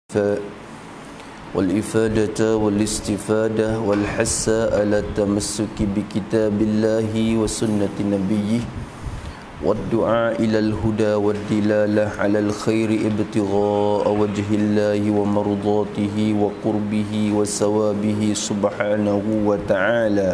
والإفادة والاستفادة والحث على التمسك بكتاب الله وسنة نبيه والدعاء إلى الهدى والدلالة على الخير ابتغاء وجه الله ومرضاته وقربه وثوابه سبحانه وتعالى.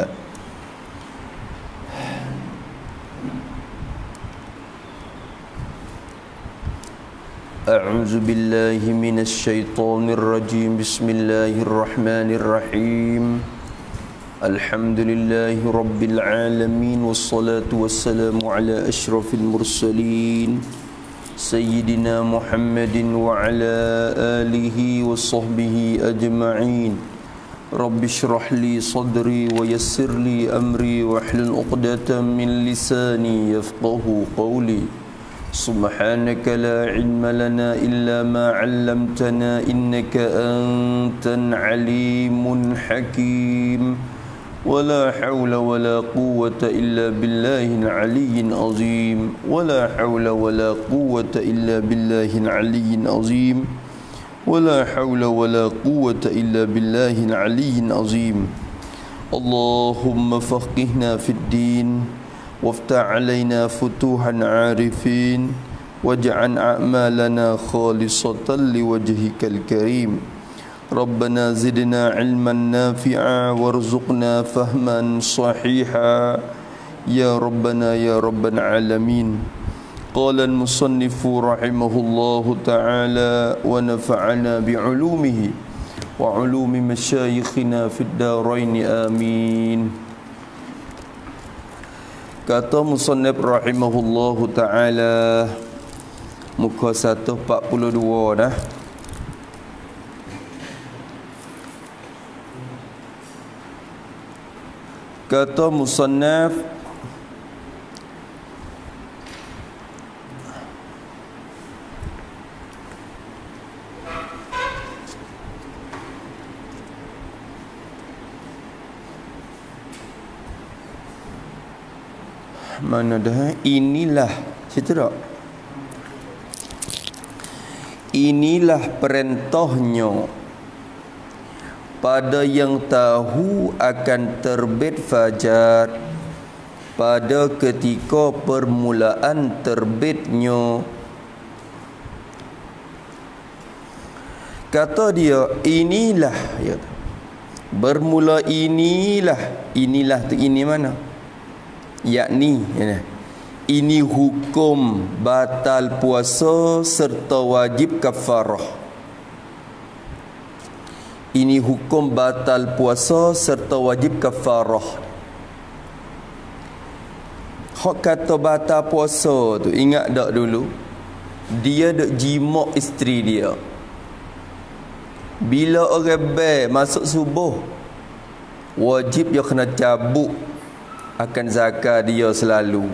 أعوذ بالله من الشيطان الرجيم. بسم الله الرحمن الرحيم. الحمد لله رب العالمين والصلاة والسلام على أشرف المرسلين سيدنا محمد وعلى آله وصحبه أجمعين. رب اشرح لي صدري ويسر لي أمري واحلل عقدة من لساني يفقه قولي. سبحانك لا علم لنا إلا ما علمتنا إنك أنت العليم الحكيم. ولا حول ولا قوة إلا بالله العلي العظيم. ولا حول ولا قوة إلا بالله العلي العظيم. ولا حول ولا قوة إلا بالله العلي العظيم. اللهم فقهنا في الدين وافتح علينا فتوحا عارفين واجعل أعمالنا خالصة لوجهك الكريم. ربنا زدنا علما نافعا وارزقنا فهما صحيحا يا ربنا يا رب العالمين. قال المصنف رحمه الله تعالى ونفعنا بعلومه وعلوم مشايخنا في الدارين آمين. Kata musannif rahimahullahu ta'ala, muka 142 dah. Kata musannif, mana dah? Inilah, situ tak? Inilah perintahnya pada yang tahu akan terbit fajar pada ketika permulaan terbitnya. Kata dia, inilah, ya. Bermula inilah. Inilah tu ini mana? Yakni ini hukum batal puasa serta wajib kafarah. Ini hukum batal puasa serta wajib kafarah. Hak kata batal puasa tu, ingat tak dulu? Dia duk jimak isteri dia. Bila orang bel masuk subuh, wajib dia kena cabut akan zakat dia selalu.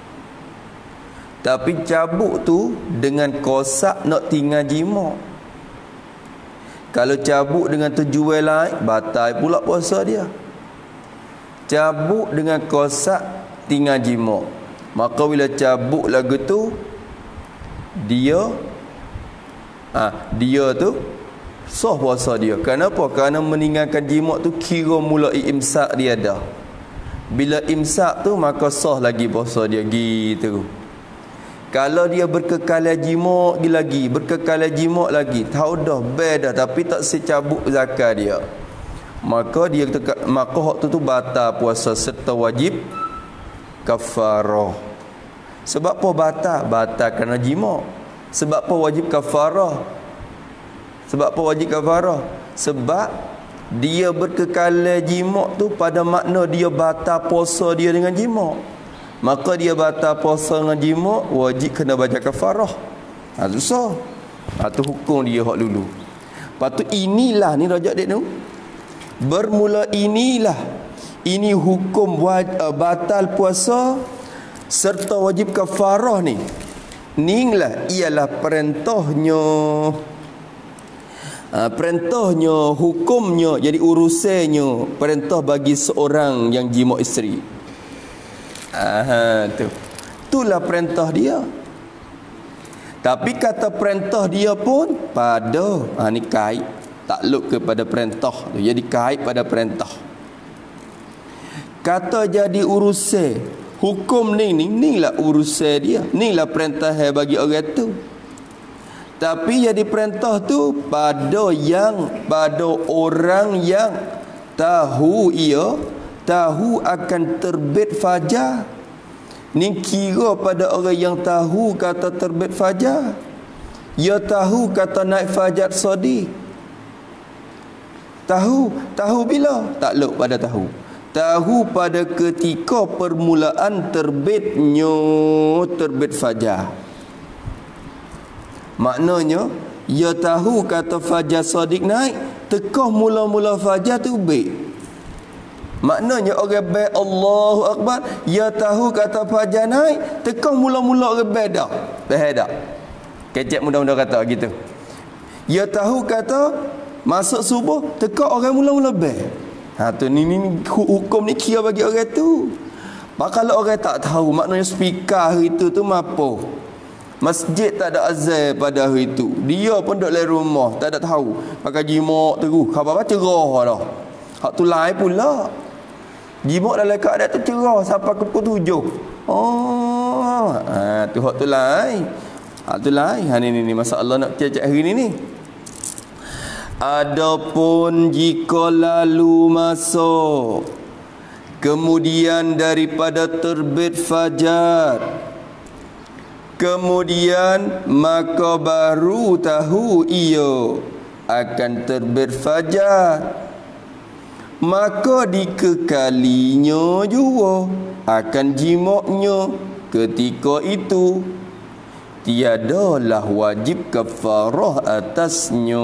Tapi cabut tu dengan kosak nak tinggal jima. Kalau cabut dengan tujuan lain, batal pula puasa dia. Cabut dengan kosak tinggal jima, maka bila cabut lagu tu, dia tu sah puasa dia. Kenapa? Kerana meninggalkan jima tu kira mulai imsak dia dah. Bila imsak tu maka sah lagi puasa dia gitu. Kalau dia berkekalan jimak lagi, berkekalan jimak lagi, tahu dah beda tapi tak secabut zakat dia, maka hak tu batal puasa serta wajib kafarah. Sebab apa batal? Batal kerana jimak. Sebab apa wajib kafarah? Sebab apa wajib kafarah? Sebab dia berkekalan jimak tu pada makna dia batal puasa dia dengan jimak. Maka dia batal puasa dengan jimak, wajib kena baca kafarah. Susah. Tu hukum dia hak dulu. Lepas tu inilah ni rajak dia tu. Bermula inilah. Ini hukum batal puasa serta wajib kafarah ni. Inilah ialah perintahnya. Perintahnya, hukumnya, jadi urusannya, perintah bagi seorang yang jima isteri. Itulah perintah dia. Tapi kata perintah dia pun pada. Ni kait takluk kepada perintah tu. Jadi kait pada perintah. Kata jadi urusan hukum ni lah urusan dia. Ni lah perintah bagi orang tu. Tapi jadi perintah tu pada orang yang tahu akan terbit fajar. Ni kira pada orang yang tahu kata terbit fajar. Ia tahu kata naik fajar sodik. Tahu bila? Takluk pada tahu. Tahu pada ketika permulaan terbit fajar. Maknanya ia tahu kata fajar sodik naik, tekah mula-mula fajar tu baik. Maknanya orang baik Allahu Akbar, ia tahu kata fajar naik, tekah mula-mula orang baik dah. Faham tak? Kecek mudah-mudah kata gitu. Ia tahu kata masuk subuh, tekah orang mula-mula baik. Tu ni hukum ni kira bagi orang tu. Kalau orang tak tahu, maknanya speaker hari tu mapo. Masjid tak ada azan pada hari itu. Dia pun duduk dalam rumah, tak ada tahu. Pakai jimak terus. Khabar cerah dah. Hak tu lain pula. Jimak dalam keadaan tu cerah sampai ke pukul 7. Tu hak tu lain. Hak tu lain. Ni masalah nak cecek hari ni. Adapun jika lalu masa kemudian daripada terbit fajar, kemudian maka baru tahu ia akan terbit fajar, maka dikekalinya juga akan jimaknya ketika itu, tiadalah wajib kafarah atasnya,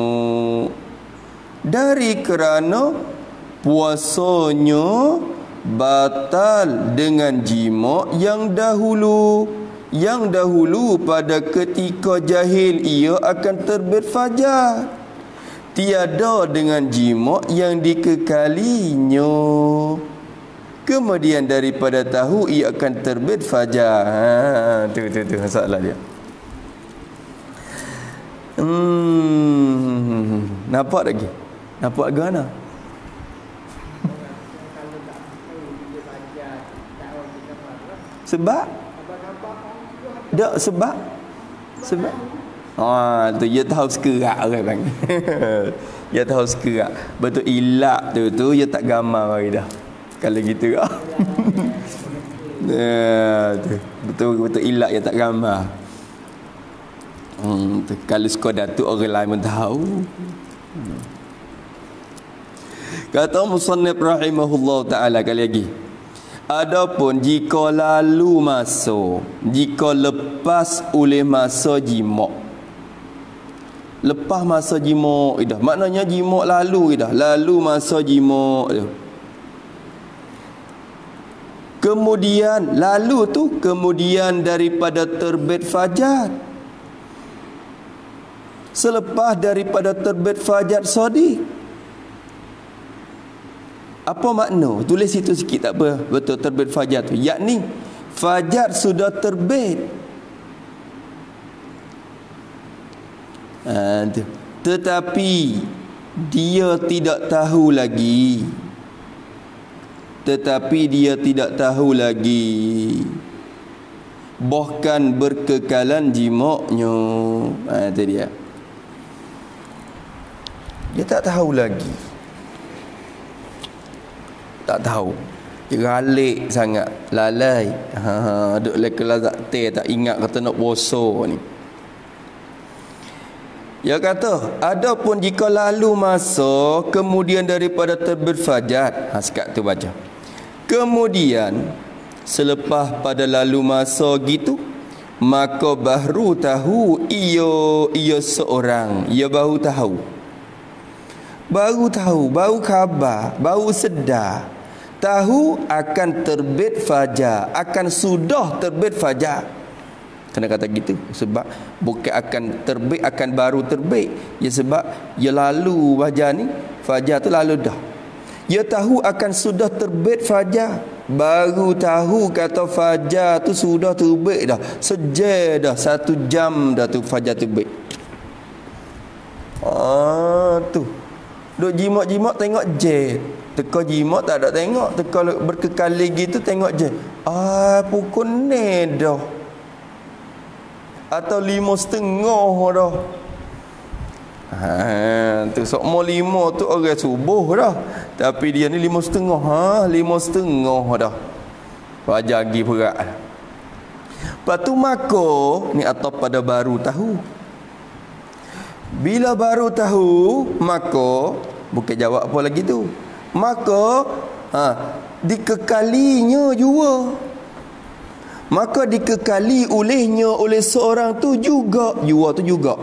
dari kerana puasanya batal dengan jimak yang dahulu pada ketika jahil ia akan terbit fajar, tiada dengan jimak yang dikekalinya, kemudian daripada tahu ia akan terbit fajar. Tu masalah dia. Nampak lagi? Nampak ke mana? Sebab tu dia tahu sekerak orang bang. Dia tahu sekerak. Betul ilak tu dia tak gamar lagi dah. Kalau gitu ah. Betul ilak dia tak gambar. Kalau sekadar tu orang lain pun tahu. Kata musannif rahimahullah ta'ala kali lagi, adapun jika lalu masa, jika lepas oleh masa jimak, lepas masa jimak dah, maknanya jimak lalu dah, lalu masa jimak dah. Kemudian lalu tu kemudian daripada terbit fajar, selepas daripada terbit fajar sodik. Apa makna? Tulis situ sikit tak apa. Betul terbit fajar tu, yakni fajar sudah terbit. Tetapi dia tidak tahu lagi. Bahkan berkekalan jimaknya. Itu dia. Dia tak tahu lagi. Tak tahu. Dia galik sangat. Lalai. Duk leka lazat teh. Tak ingat kata nak puasa ni. Dia kata, adapun jika lalu masa kemudian daripada terbit fajar. Sekat tu baca. Kemudian selepas pada lalu masa gitu, maka baru tahu ia seorang. Ia baru tahu. Baru khabar, baru sedar. Tahu akan terbit fajar, akan sudah terbit fajar. Kena kata gitu sebab bukan akan terbit, akan baru terbit. Ya sebab ia lalu fajar ni, fajar tu lalu dah. Ia tahu akan sudah terbit fajar. baru tahu kata fajar tu sudah terbit dah. Sejam dah, 1 jam dah tu fajar terbit. Tu. Duk jimat-jimat tengok je. Teka jimat tak ada tengok. Teka berkekali gitu tengok je. Pukul ni dah. Atau 5:30 dah. Tu sokmo 5 tu orang subuh dah. Tapi dia ni 5:30. 5:30 dah. Fajar pergi perak. Lepas tu maka ni atau pada baru tahu. Bila baru tahu, maka bukan jawab apa lagi tu. Maka dikekalinya jua. Maka dikekali olehnya oleh seorang tu juga. Jua tu juga.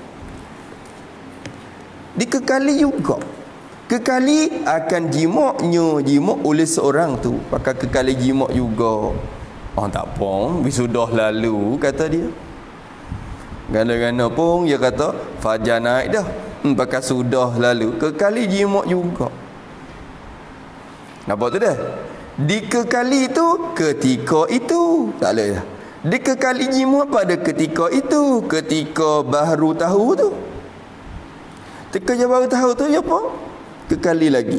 Dikekali juga. Kekali akan jimak oleh seorang tu. Pakai kekali jimak juga. Tak apa, sudah lalu kata dia. Gana-gana pun dia kata fajar naik dah. Pakai sudah lalu. Kekali jimat juga. Nampak tu dah? Dikekali tu ketika itu. Tak boleh dah. Dikekali jimat pada ketika itu. Ketika baru tahu tu. Ketika baru tahu tu apa? Kekali lagi.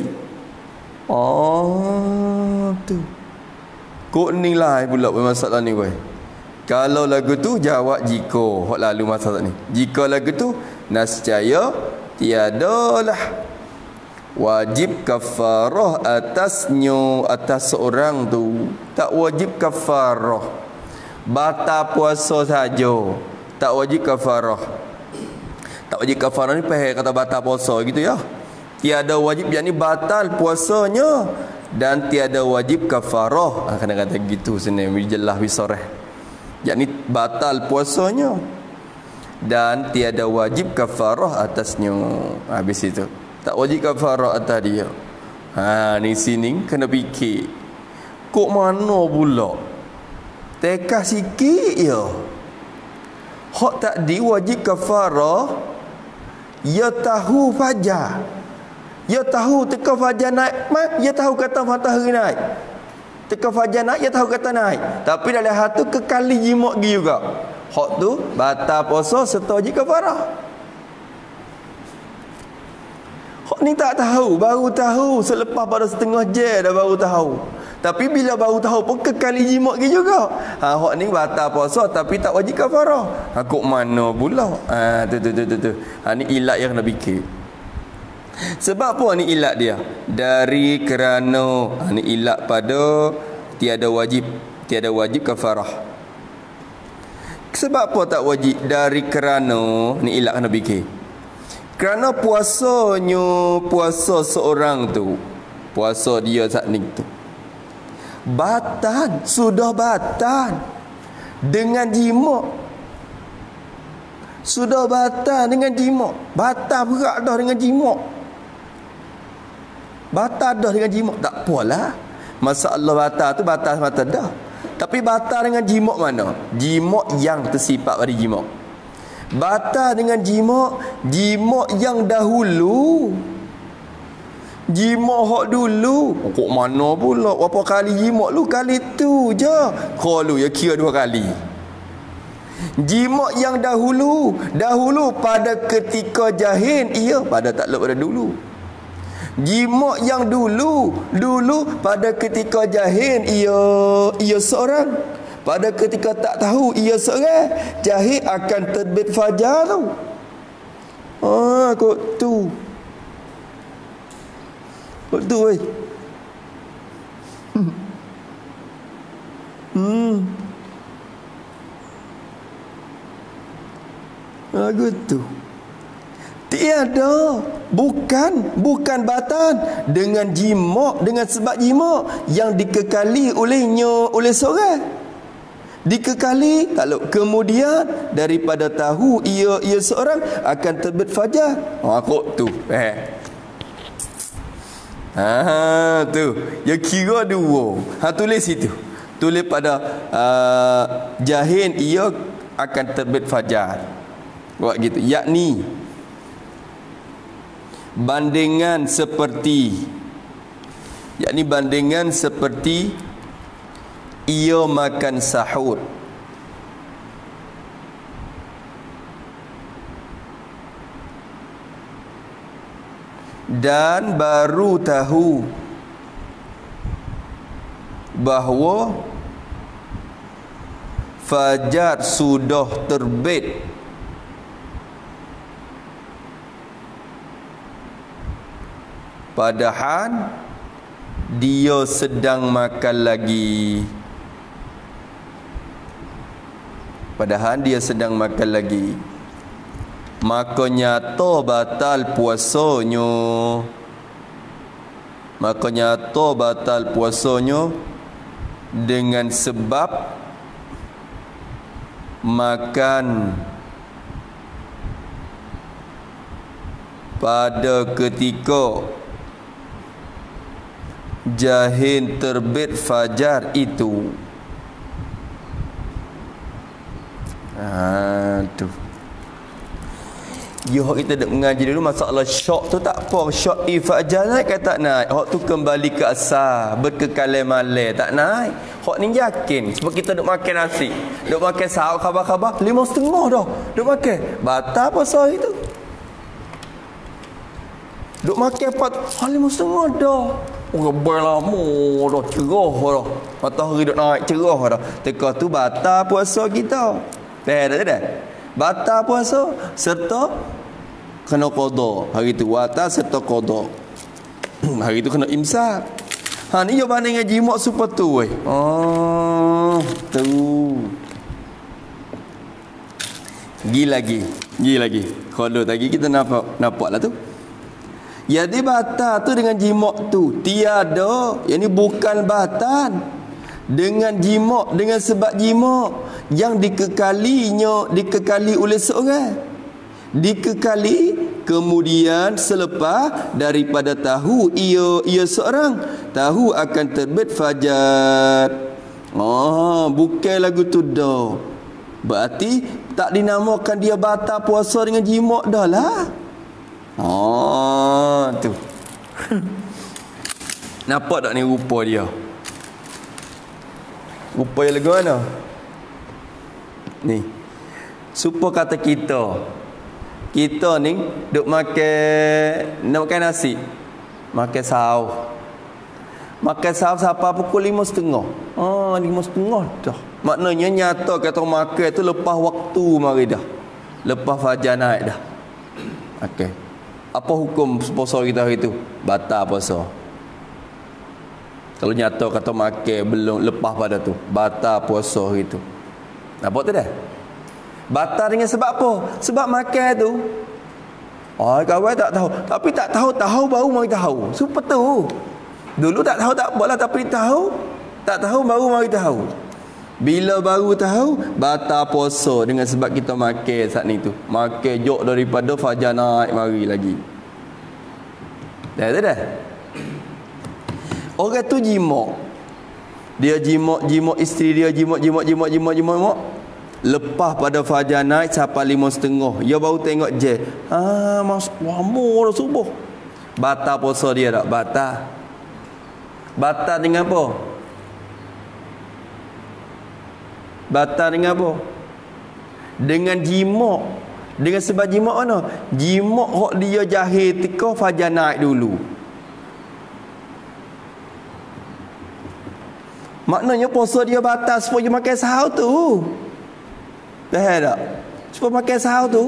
Tu. Kok ni lah pula masalah ni weh. Kalau lagu tu jawab jika hok lalu masalah ni. Jika lagu tu nascaya tiadalah wajib kafarah atasnya atas seorang tu. Tak wajib kafarah. Batal puasa saja. Tak wajib kafarah. Tak wajib kafarah ni faham kata batal puasa gitu ya. Tiada wajib yakni batal puasanya dan tiada wajib kafarah. Kadang-kadang gitu sebenarnya jelas bisarah. Yakni batal puasanya dan tiada wajib kafarah atasnya. Habis itu tak wajib kafarah atas dia. Ni sini kena fikir. Kok mana pula? Teka sikit ya. Hak tak diwajib kafarah. Ya tahu fajar. Ya tahu teka fajar naik. Ya tahu kata matahari naik. Teka fajar naik, dia tahu kata naik. Tapi dalam hati kekali jimat pergi juga. Hak tu batal puasa serta wajib kafarah. Hak ni tak tahu, baru tahu selepas pada setengah jam dah baru tahu. Tapi bila baru tahu pun kekali jimat pergi juga. Hak ni batal puasa tapi tak wajib kafarah. Kok mana pula? Tu. Ni ilat yang kena fikir. Sebab apa ni ilat dia? Dari kerana ni ilat pada tiada wajib kafarah. Sebab apa tak wajib? Dari kerana ni ilat kena fikir. Kerana puasa seorang tu, puasa dia saat ni tu batal, sudah batal dengan jimat. Sudah batal dengan jimat. Batal berat dah dengan jimat. Batal dah dengan jimat. Tak apalah. Masalah batal tu batal semata dah. Tapi batal dengan jimat mana? Jimat yang tersifat pada jimat. Batal dengan jimat yang dahulu. Jimat hak dulu. Kok mana pula? Berapa kali jimat lu? Kali tu je. Kalau ya kira 2 kali. Jimat yang dahulu pada ketika jahil, pada tak pada dulu. Jimat yang dulu pada ketika jahil, ia seorang. Pada ketika tak tahu, ia seorang. Jahil akan terbit fajar tu. Kok tu weh. Lagu tu tiada, bukan batal dengan jimat, dengan sebab jimat yang dikekali oleh seorang. Dikekali kalau kemudian daripada tahu ia seorang akan terbit fajar. Kok tu tu ya kira 2. Tulis situ. Tulis pada jahil ia akan terbit fajar. Buat gitu. Yakni bandingan seperti ia makan sahur. Dan baru tahu bahawa fajar sudah terbit, padahal dia sedang makan lagi. Maka nyata batal puasanya dengan sebab makan pada ketika jahil terbit fajar itu. Tu ya, kita nak mengaji dulu masalah syok tu tak apa. Syok fajar naik ke tak naik? Hak tu kembali ke asal, berkekalan malam tak naik. Hak ni yakin sebab kita duk makan nasi, duk makan sahur khabar-khabar 5.30 dah duk makan. Batal puasa itu. Duk makan 5.30 dah. Orang berlama dah, cerah dah. Matahari duk naik cerah dah. Teka tu batal puasa kita. Faham tak? Batal puasa serta kena qada. Hari tu batal serta qada. Hari tu kena imsak. Ni yo banding dengan jimat super tu weh. Tu. Gi lagi. Kalau tadi kita nampaklah tu. Jadi batal tu dengan jimat tu tiada. Yang ni bukan batal dengan jimat, dengan sebab jimat yang dikekali oleh seorang, dikekali kemudian selepas daripada tahu ia seorang tahu akan terbit fajar. Bukan lagu tu dah. Berarti tak dinamakan dia batal puasa dengan jimat dah lah. Tu. Nampak tak ni rupa dia? Rupa yang lagu mana? Ni. Supaya kata kita ni duk nak makan nasi, makan sahur. Makan sahur sampai pukul 5.30. 5.30 dah. Maknanya nyata kata makan tu lepas waktu mari dah. Lepas fajar naik dah. Okey. Apa hukum puasa kita hari tu? Batal puasa. Kalau nyata kata makan belum lepas pada tu, batal puasa hari tu. Nampak tu dah? Batal dengan sebab apa? Sebab makan tu. Kawan tak tahu. Tapi tak tahu baru mari tahu. Super tu. Dulu tak tahu tak apalah, tapi tahu. Tak tahu baru mari tahu. Bila baru tahu, batal puasa dengan sebab kita makan saat ni tu. Makan jok daripada fajar naik mari lagi. Dah. Orang tu jimat. Dia jimat isteri dia, jimat. Lepas pada fajar naik sampai 5.30. Dia baru tengok je. Lama dah subuh. Batal puasa dia tak? Batal dengan apa? Dengan jimat. Dengan sebab jimat mana? Jimat hak dia jahil tika fajar naik dulu. Maknanya puasa dia batal supaya makan sahur tu. Faham tak? Supaya makan sahur tu.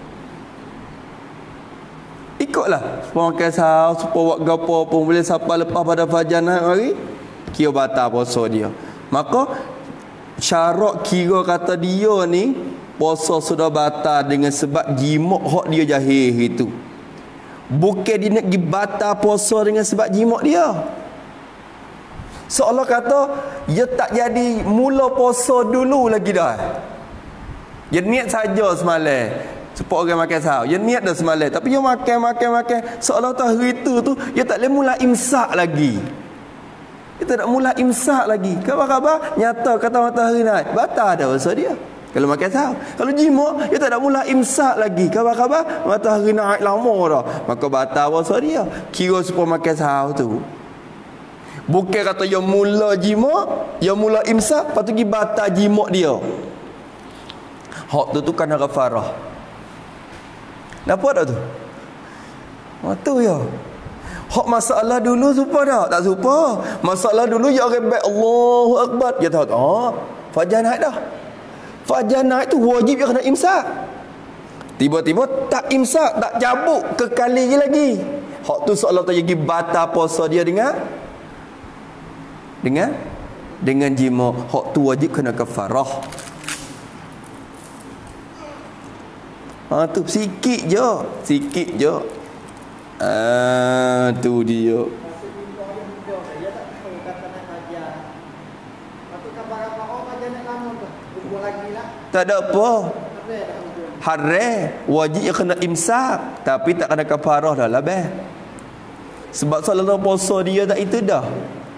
Ikutlah. Supaya makan sahur, supaya buat gapo pun boleh sampai lepas pada fajar naik hari, kira batal puasa dia. Maka syarat kira kata dia ni puasa sudah batal dengan sebab jimat hak dia jahil itu. Bukan dia nak pergi batal puasa dengan sebab jimat dia. Seolah kata dia tak jadi mula puasa dulu lagi dah. Dia niat saja semalam supaya orang makan sahur. Dia niat dah semalam, tapi dia makan. Seolah tak hari tu dia tak boleh mula imsak lagi. Dia tak nak mula imsak lagi. Khabar-khabar nyata kata matahari naik, batal dah puasa dia. Kalau makan sahur. Kalau jimat, dia tak nak mula imsak lagi. Khabar-khabar matahari naik lama dah, maka batal puasa dia. Kira supaya makan sahur tu. Bukan kata yang mula jimat, yang mula imsak, lepas tu pergi batal jimat dia. Hak tu kena kafarah. Nampak tak tu? Tu ya. Hak masalah dulu supa tak? Tak supa. Masalah dulu ya orang baik Allahu Akbar. Ya tahu. Fajar naik dah. Fajar naik tu wajib dia kena imsak. Tiba-tiba tak imsak, tak cabut, kekali lagi. Hak tu seolah tu lagi batal puasa dia dengan jima. Hak tu wajib kena kafarah. Tu sikit je. Tu dia. Tak ada apa. Haram, wajib kena imsak, tapi tak kena kafarah dah lah beh. Sebab salah puasa dia tak itu dah.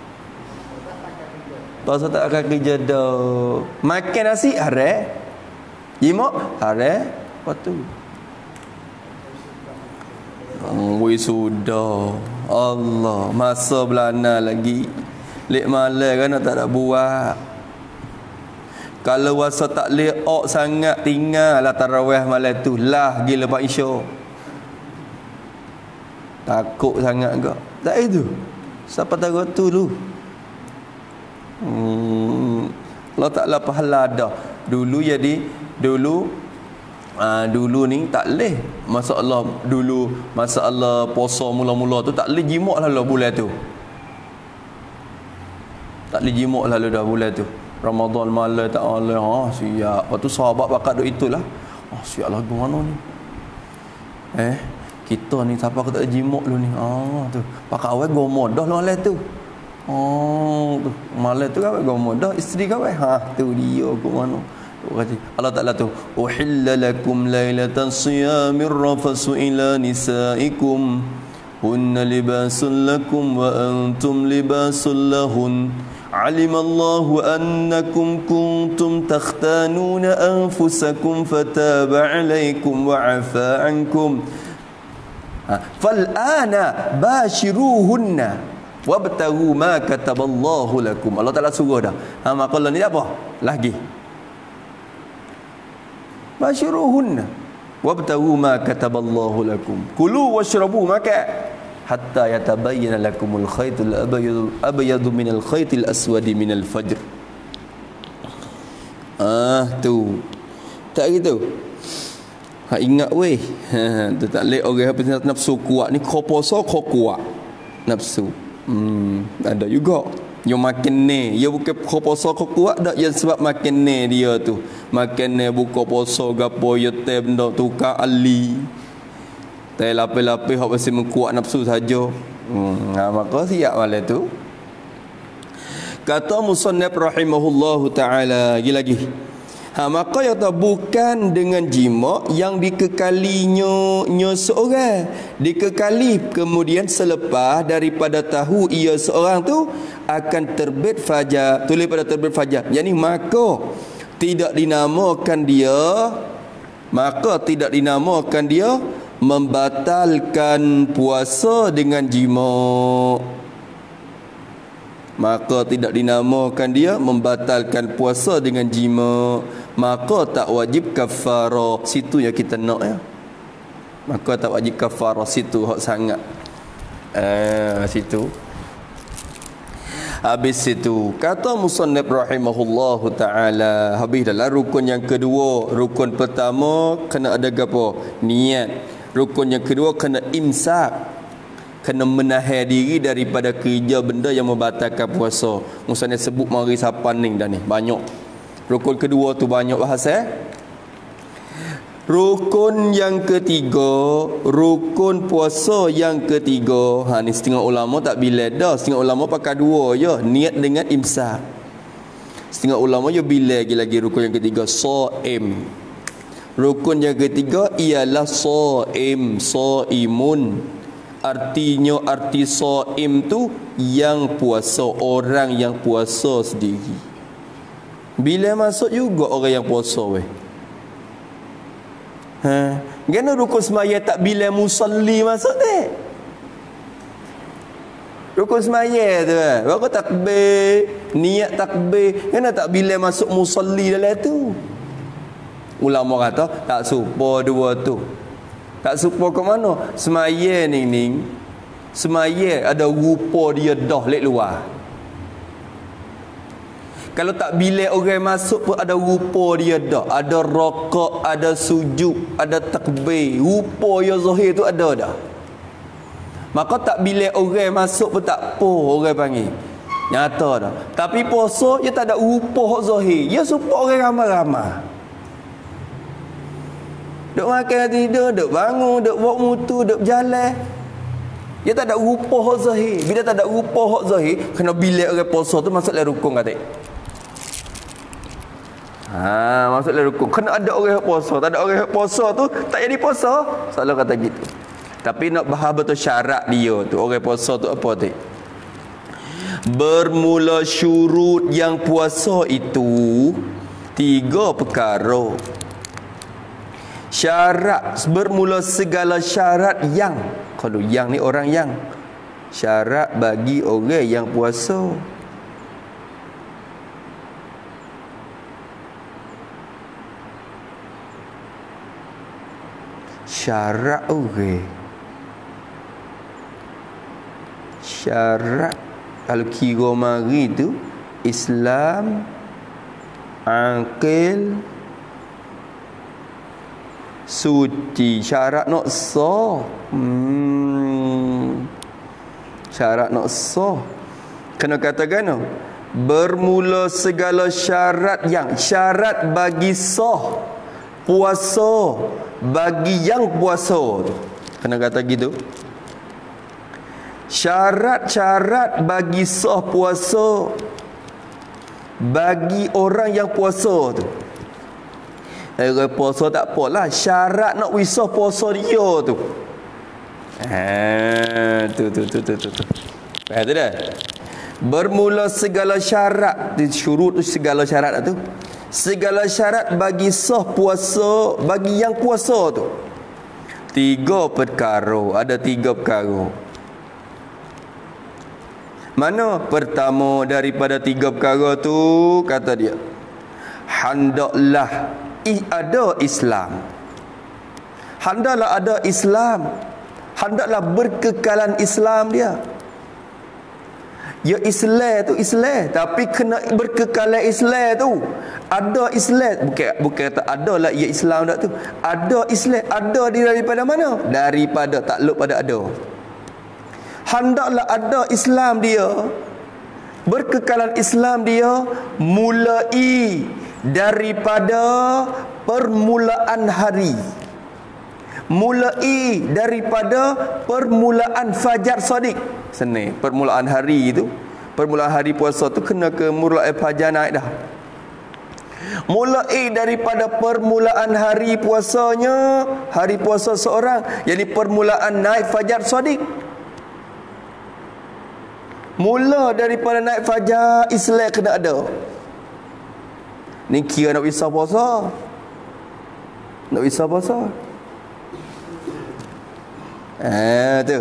Puasa tak akan kerja dah. Makan nasi haram. Jimat haram. Apa tu? Sudah. Allah, masa belana lagi. Lek malam kan tak ada buat. Kalau wasa tak leok sangat, tinggallah tarawih malam tu. Lah gila Pak Isya. Takut sangat ke? Tak itu. Siapa tahu tu dulu. Allah Ta'ala pahala dah. Dulu jadi dulu ni tak leh masalah dulu masalah puasa mula-mula tu tak leh jimat lah bulan tu. Tak leh jimat lah dah bulan tu. Ramadan malam tak boleh. Siap. Lepas tu sahabat bakat duk itulah. Siap lagu mana ni? Kita ni siapa kata jimat lu ni. Tu. Pakai awal gomodah malam tu. Tu. Malam tu kau gomodah isteri kau. Tu dia ke mana? Allah Ta'ala tu uhilla lakum lailatan siyamir rafasu ila nisaikum hunna libasun lakum wa antum libasun lahun alimallahu annakum kuntum takhtanuna anfusakum fataba alaikum wa afa ankum fal'ana bashiruhunna wabtaghu ma kataballahu lakum. Allah Ta'ala suruh dah. Maka Allah ni apa? Lagi bashiruhunna wabtaghu ma kataballahu lakum kulu washrabu maka hatta yatabayyana lakumul khaytul abyadu minal khaytil aswadi minal fajr. Tu tak gitu. Ingat weh. Tu tak leh orang apa nafsu kuat ni kau puasa kau kuat nafsu. Ada juga yang makin ni, dia bukan puasa kau kuat dak, yang sebab makin ni dia tu. Makin ni buka puasa gapo ya teh benda tukar ali. Teh lapis-lapis hak masih mengkuat nafsu saja. Maka siap malam tu. Kata musannaf rahimahullahu taala lagi. Maka yang tak bukan dengan jima yang dikekalinya seorang, dikekali kemudian selepas daripada tahu ia seorang tu akan terbit fajar, tulis pada terbit fajar. Yani maka tidak dinamakan dia membatalkan puasa dengan jima. Maka tidak dinamakan dia membatalkan puasa dengan jima. Maka tak wajib kafarah. Situ yang kita nak ya. Maka tak wajib kafarah. Situ hak sangat. Situ. Habis situ kata musannaf rahimahullahu taala, habis dalam rukun yang kedua. Rukun pertama kena ada gapo? Niat. Rukun yang kedua kena imsak, kena menahan diri daripada kerja benda yang membatalkan puasa. Musannaf sebut mari sapan ning dah ni banyak. Rukun kedua tu banyak bahasa. Rukun yang ketiga, rukun puasa yang ketiga. Ni setengah ulama tak bila dah. Setengah ulama pakai dua je, niat dengan imsak. Setengah ulama je bila lagi rukun yang ketiga, shaim. Rukun yang ketiga ialah shaim, shaimun. Artinya arti shaim tu yang puasa, orang yang puasa sendiri. Bila masuk juga orang yang puasa weh. Gana rukun semaya tak bila musalli masuk tak? Rukun semaya tu kan. Baru takbir, niat takbir, kena tak bila masuk musalli dalam tu. Ulama kata tak serupa dua tu. Tak serupa ke mana? Semaya ni semaya ada rupa dia dah lek luar. Kalau tak bila orang masuk pun ada rupa dia dah. Ada rakaat, ada sujud, ada takbir. Rupa yang zahir tu ada dah. Maka tak bila orang masuk pun tak apa orang panggil. Nyata dah. Tapi puasa dia tak ada rupa zahir. Dia supaya orang ramai-ramai. Duk makan tidur, duk bangun, duk buat mutu, duk berjalan. Dia tak ada rupa hak zahir. Bila tak ada rupa hak zahir, kena bilik orang puasa tu masuk dalam rukun kata. Masuk dalam rukun. Kena ada orang hak puasa. Tak ada orang hak puasa tu tak jadi puasa. Selalu kata gitu. Tapi nak bahas betul syarat dia tu. Orang puasa tu apa tu? Bermula syurut yang puasa itu 3 perkara. Syarat bermula segala syarat yang, kalau yang ni orang yang syarat bagi orang yang puasa. Syarat orang. Syarat kalau kira mari tu Islam, akil, suci. Syarat nak sah. Syarat nak sah. Kena katakan bermula segala syarat yang syarat bagi sah puasa bagi yang puasa tu. Kena kata gitu. Syarat-syarat bagi sah puasa bagi orang yang puasa tu. Orang puasa tak apalah, syarat nak wisah puasa dia tu. Tu. Faham tu dah? Bermula segala syarat, syurut tu segala syarat tu. Segala syarat bagi sah puasa bagi yang puasa tu. 3 perkara, ada 3 perkara. Mana pertama daripada 3 perkara tu, kata dia, hendaklah ada Islam. Hendaklah ada Islam. Hendaklah berkekalan Islam dia. Ya Islam tu Islam, tapi kena berkekalan Islam tu. Ada Islam, bukan kata ada lah ya Islam dak tu. Ada Islam, ada daripada mana? Daripada takluk pada ada. Hendaklah ada Islam dia. Berkekalan Islam dia mulai daripada permulaan hari. Mulai daripada permulaan fajar shadiq. Seni permulaan hari itu, permulaan hari puasa tu kena ke mulai fajar naik dah. Mulai daripada permulaan hari puasanya, hari puasa seorang, yakni permulaan naik fajar shadiq. Mula daripada naik fajar Islam kena ada. Ni kira nak wisah puasa. Nak wisah puasa. Tu.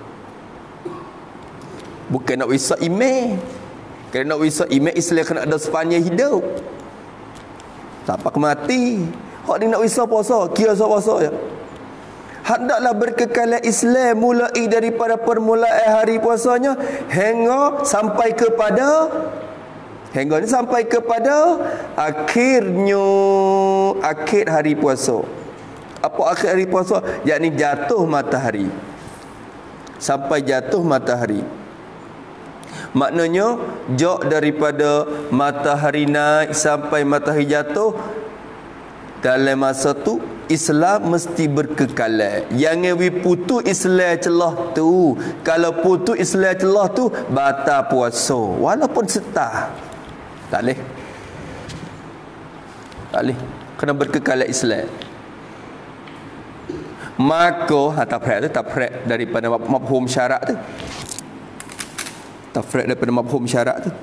Bukan nak wisah email. Kalau nak wisah email Islam kena ada sepanjang hidup. Sampai ke mati. Hak ni nak wisah puasa, kira sah puasa je. Hendaklah berkekalan Islam mulai daripada permulaan hari puasanya hingga sampai kepada hingga ni sampai kepada akhirnya akhir hari puasa. Apa akhir hari puasa? Yakni jatuh matahari. Sampai jatuh matahari. Maknanya jauh daripada matahari naik sampai matahari jatuh, dalam masa tu Islam mesti berkekalan. Jangan putus Islam celah tu. Kalau putus Islam celah tu batal puasa walaupun setah. Tak boleh. Tak boleh. Kena berkekalan Islam. Maka tafrek daripada mafhum syarat tu. Tafrek daripada mafhum syarat tu.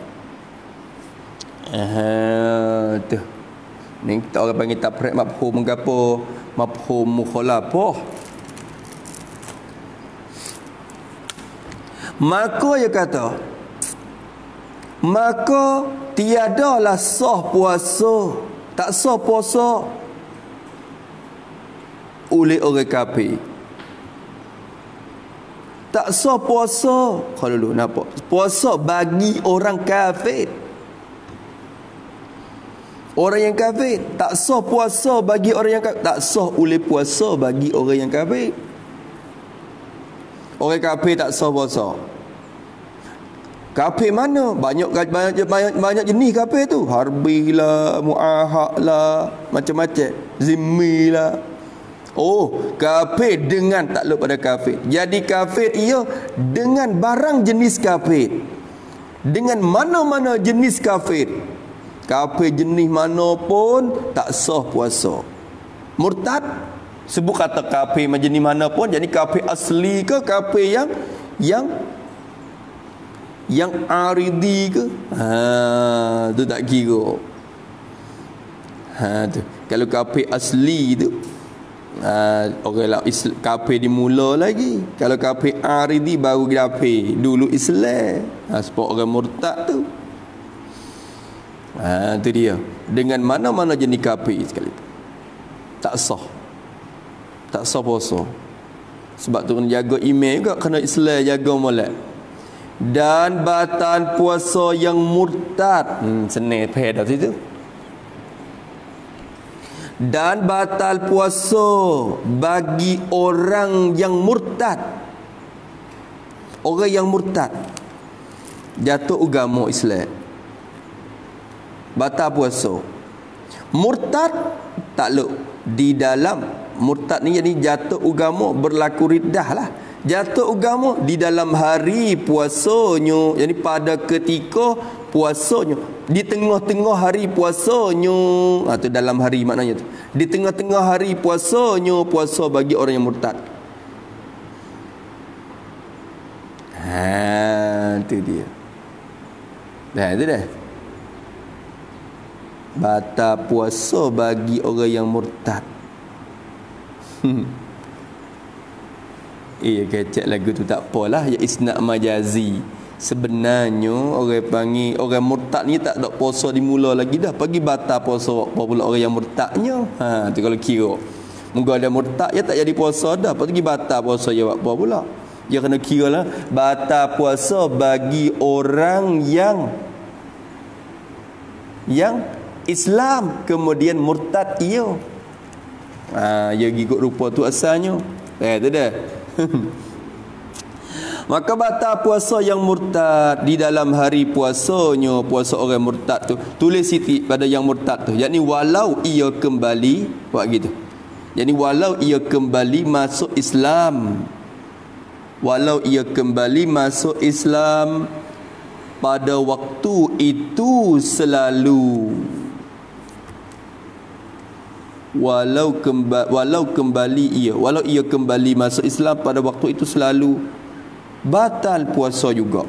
Tu. Ni kita orang panggil tafrek mafhum gapo? Mafhum mukhalafah. Maka dia kata, maka tiadalah sah puasa, tak sah puasa oleh orang kafir. Tak sah puasa. Kalau dulu nampak puasa bagi orang kafir. Orang yang kafir tak sah puasa bagi orang yang kafir. Tak sah oleh puasa bagi orang yang kafir. Orang kafir tak sah puasa. Kafir mana? Banyak jenis kafir tu. Harbi lah, muahad lah, macam-macam. Zimmi lah. Oh, kafir dengan takluk pada kafir. Jadi kafir ia dengan barang jenis kafir. Dengan mana-mana jenis kafir. Kafir jenis mana pun tak sah puasa. Murtad sebut kata kafir jenis mana pun, jadi kafir asli ke kafir yang aridi ke? Tu tak kira. Tu. Kalau kafir asli tu orang kafir dimula lagi. Kalau kafir aridi baru kafir dulu Islam. Sebab orang murtad tu. Tu dia. Dengan mana-mana jenis kafir sekali. Tak sah. Tak sah puasa. Sebab tu kena jaga iman juga, kena Islam jaga molek. Dan batal puasa yang murtad. Senang faham dah situ. Dan batal puasa bagi orang yang murtad. Orang yang murtad jatuh agama Islam, batal puasa. Murtad takluk di dalam murtad ni, jadi jatuh agama, berlaku riddah lah. Jatuh agama di dalam hari puasanya, jadi pada ketika puasanya, di tengah-tengah hari puasanya, atau dalam hari maknanya tu, di tengah-tengah hari puasanya, puasa bagi orang yang murtad. Tu dia. Dah itu dah. Batal puasa bagi orang yang murtad. Kecek lagu tu tak apalah, ya isnad majazi. Sebenarnya orang panggil orang murtad ni tak ada puasa dimula lagi dah, pagi batal puasa apa pula orang yang murtadnya. Tu kalau kira moga ada murtad ya tak jadi puasa dah, pagi batal puasa ya apa pula. Dia kena kira lah batal puasa bagi orang yang Islam kemudian murtad ia. Ya ikut rupa tu asalnya. Tu dah. Maka batal puasa yang murtad di dalam hari puasanya, puasa orang murtad tu. Tulis siti pada yang murtad tu. Yakni walau ia kembali buat gitu. Yakni walau ia kembali masuk Islam. Walau ia kembali masuk Islam pada waktu itu selalu. Walau ia kembali masuk Islam pada waktu itu selalu, batal puasa juga.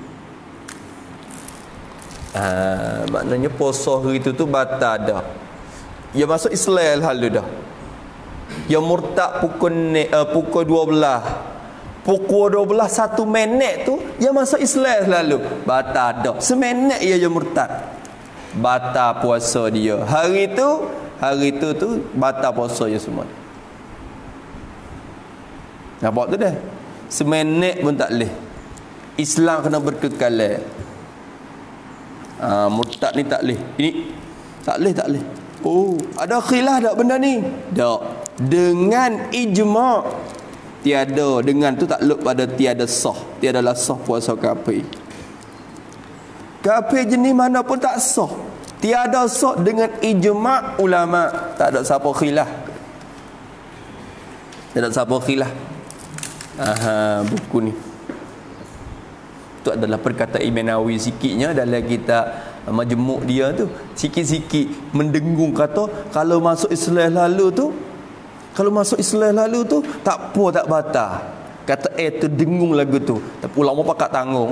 Maknanya puasa hari itu tu batal dah. Ia masuk Islam lalu dah. Ia murtad pukul 12. Pukul 12 1 minit tu ia masuk Islam lalu, batal dah. Seminit ia murtad, batal puasa dia. Hari itu tu batal puasa je semua. Nampak tu dah. Seminit pun tak boleh. Islam kena berkekalan. Murtad ni tak boleh. Ini tak boleh. Oh, ada khilaf tak benda ni? Tak. Dengan ijma' tiada. Dengan tu takluk pada tiada sah. Tiadalah sah puasa kafir. Kafir jenis mana pun tak sah. Tiada sah dengan ijma' ulama. Tak ada siapa khilaf. Tak ada siapa khilaf. Buku ni. Itu adalah perkataan Imam Nawawi sikitnya dalam kitab Majmu' dia tu. Sikit-sikit mendengung kata kalau masuk Islam lalu tu tak apa, tak batal. Kata tu dengung lagu tu. Tapi ulama pakat tanggung.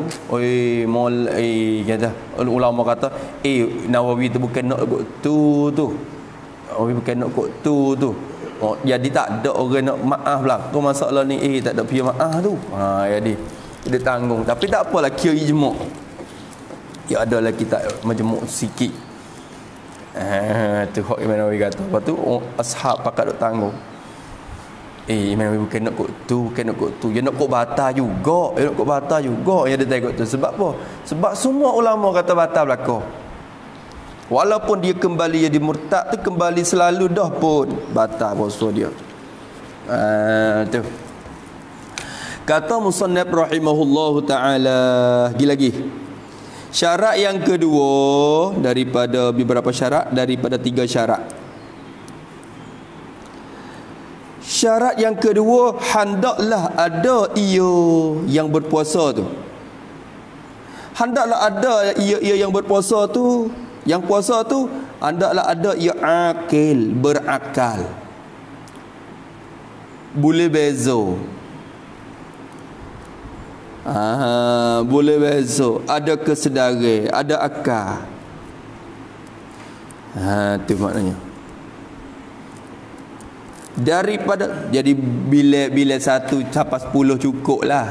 Kata ulama kata Nawawi tu bukan nak kok tu. Nawawi bukan nak kok tu. Jadi tak ada orang nak maaf lah. Tu masalah ni tak ada pihak maaf tu. Jadi dia tanggung. Tapi tak apalah, kira ijma'. Ya adalah kita majmuk sikit. Tu hak Imam Nawawi kata. Lepas tu ashab pakat duk tanggung. Imam Nawawi bukan nak kot tu, bukan nak kot tu. Dia nak kot batal juga. Dia nak kot batal juga yang dia tengok tu. Sebab apa? Sebab semua ulama kata batal belaka. Walaupun dia kembali jadi murtad tu, kembali selalu dah pun batal puasa dia. Tu. Kata musannaf rahimahullahu taala, lagi. Syarat yang kedua daripada beberapa syarat, daripada 3 syarat. Syarat yang kedua, hendaklah ada ia yang berpuasa tu. Hendaklah ada ia yang berpuasa tu, yang puasa tu hendaklah ada ia akil, berakal. Boleh beza. Boleh beza, ada kesedaran, ada akal. Tu maknanya. Daripada jadi bila satu sampai 10 cukup lah.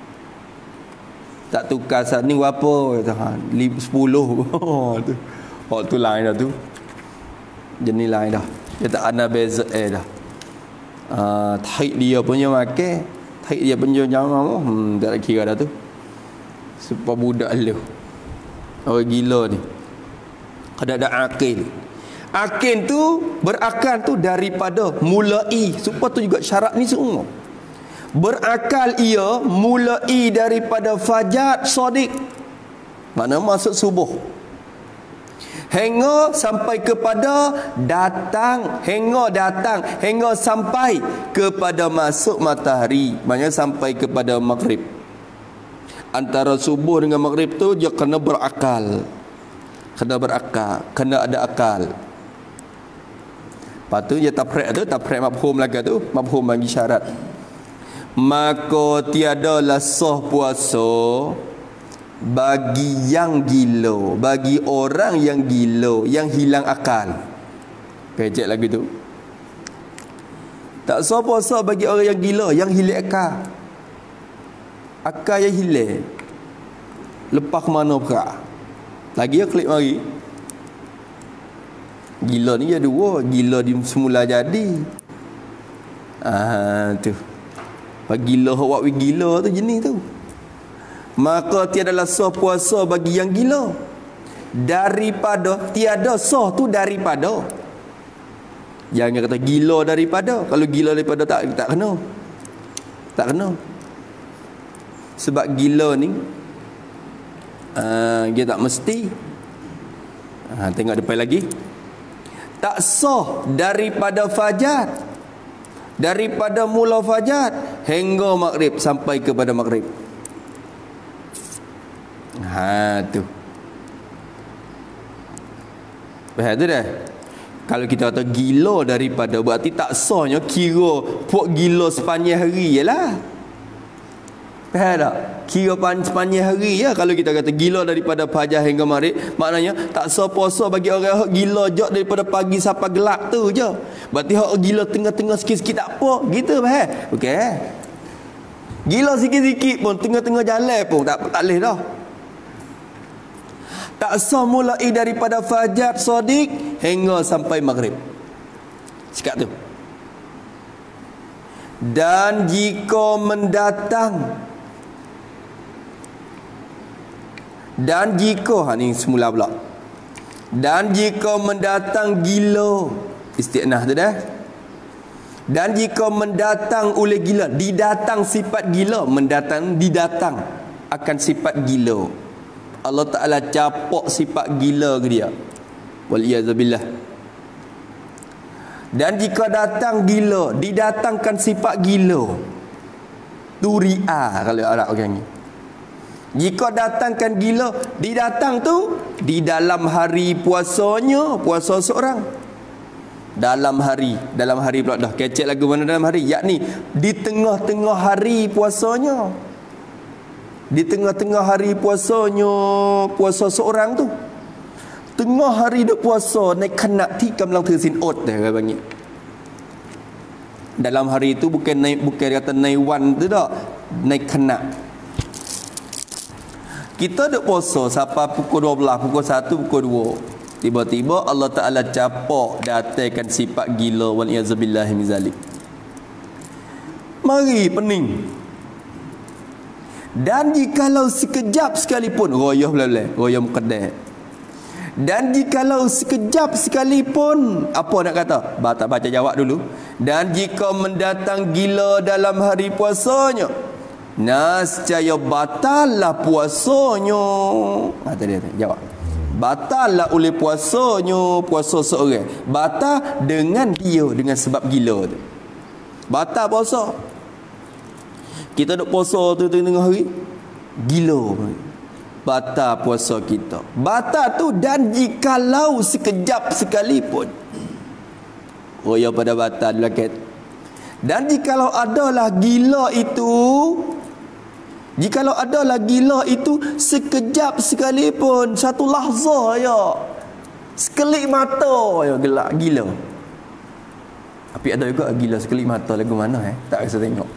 Tak tukar ni berapa kata 10 tu. Oh tu lain dah tu. Jenis lain dah. Dia tak ada beza dah. Taik dia punya makan, taik dia punya jangan tak ada kira dah tu. Supaya budak lu. Orang gila ni. Ada akil. Akil tu, berakal tu daripada mulai. Supaya tu juga syarat ni semua. Berakal ia mulai daripada fajar sodik. Mana masuk subuh. Hingga sampai kepada datang, hingga sampai kepada masuk matahari. Maksudnya sampai kepada maghrib. Antara subuh dengan maghrib tu dia kena berakal. Kena berakal, kena ada akal. Lepas tu dia taprek mafhum lagi tu, mafhum bagi syarat. Maka tiadalah sah puasa bagi yang gila, bagi orang yang gila, yang hilang akal. Pecek lagi tu. Tak sah puasa bagi orang yang gila, yang hilang akal. Akal yang hilang. Lepas ke mana pula? Lagi ya klik mari. Gila ni ada dua. Gila di semula jadi. Tu. Gila awak gila tu jenis tu. Maka tiadalah sah puasa bagi yang gila. Daripada, tiada sah tu daripada. Jangan kata gila daripada. Kalau gila daripada tak kena. Tak kena. Sebab gila ni dia tak mesti. Tengok depan lagi. Tak sah daripada fajar, daripada mula fajar hingga maghrib, sampai kepada maghrib. Tu. Faham tu dah? Kalau kita kata gila daripada, berarti tak sahnya kira puak gila sepanjang hari je lah. Faham tak? Kira sepanjang hari ya. Kalau kita kata gila daripada fajar hingga maghrib, maknanya tak sah puasa bagi orang gila je daripada pagi sampai gelap tu je. Berarti hak gila tengah-tengah sikit-sikit tak apa. Gitu faham? Okey. Gila sikit-sikit pun tengah-tengah jalan pun tak boleh dah. Tak sah mulai daripada fajar sodik hingga sampai maghrib. Cakap tu. Dan jika mendatang, dan jika ni semula pula. Dan jika mendatang gila, istiqnah tu dah. Dan jika mendatang oleh gila, didatang sifat gila, mendatang didatang akan sifat gila. Allah Taala capok sifat gila ke dia. Wal iyazabillah. Dan jika datang gila, didatangkan sifat gila. Turia kalau Arab orang ni. Jika datangkan gila, didatang tu di dalam hari puasanya, puasa seorang. Dalam hari pula dah kecek lagu mana dalam hari, yakni di tengah-tengah hari puasanya. Di tengah-tengah hari puasanya, puasa seorang tu. Tengah hari duk puasa, naik kena ti kamlang tersin ot dah orang panggil. Dalam hari tu bukan naik, bukan kata naik wan tu tak, naik kena. Kita duk puasa sampai pukul 12, pukul 1, pukul 2. Tiba-tiba Allah Ta'ala capak datangkan sifat gila wal iazubillahi min zalik. Mari pening. Dan jikalau sekejap sekalipun royah belal, royah muqaddas. Dan jikalau sekejap sekalipun, apa nak kata? Baca jawab dulu. Dan jika mendatang gila dalam hari puasanya, nascaya batallah puasanya. Tadi jawab. Batallah oleh puasanya, puasa seorang. Batal dengan dia, dengan sebab gila tu. Batal puasa. Kita duk puasa tu tengah hari, gila. Batal puasa kita. Batal tu dan jikalau sekejap sekalipun. Oh ya, pada batal belakang. Dan jikalau adalah gila itu, jikalau adalah gila itu sekejap sekalipun, satu lahzah ya, sekelip mata ya gelak gila. Tapi ada juga gila sekelip mata lagu mana tak rasa tengok.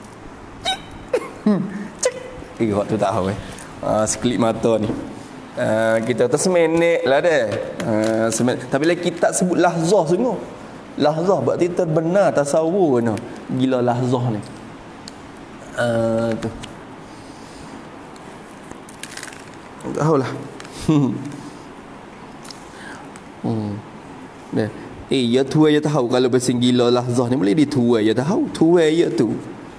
Cek. Waktu tak tahu sekelip mata ni. Kita tu seminit lah deh. Tapi lagi kita sebut lahzah semua. Lahzah berarti terbenar tasawur no. Gila lahzah ni. Tu. Tak tahulah. Ya tua ya tahu kalau bahasa gila lahzah ni boleh ditua ya tahu. Tua ya tu.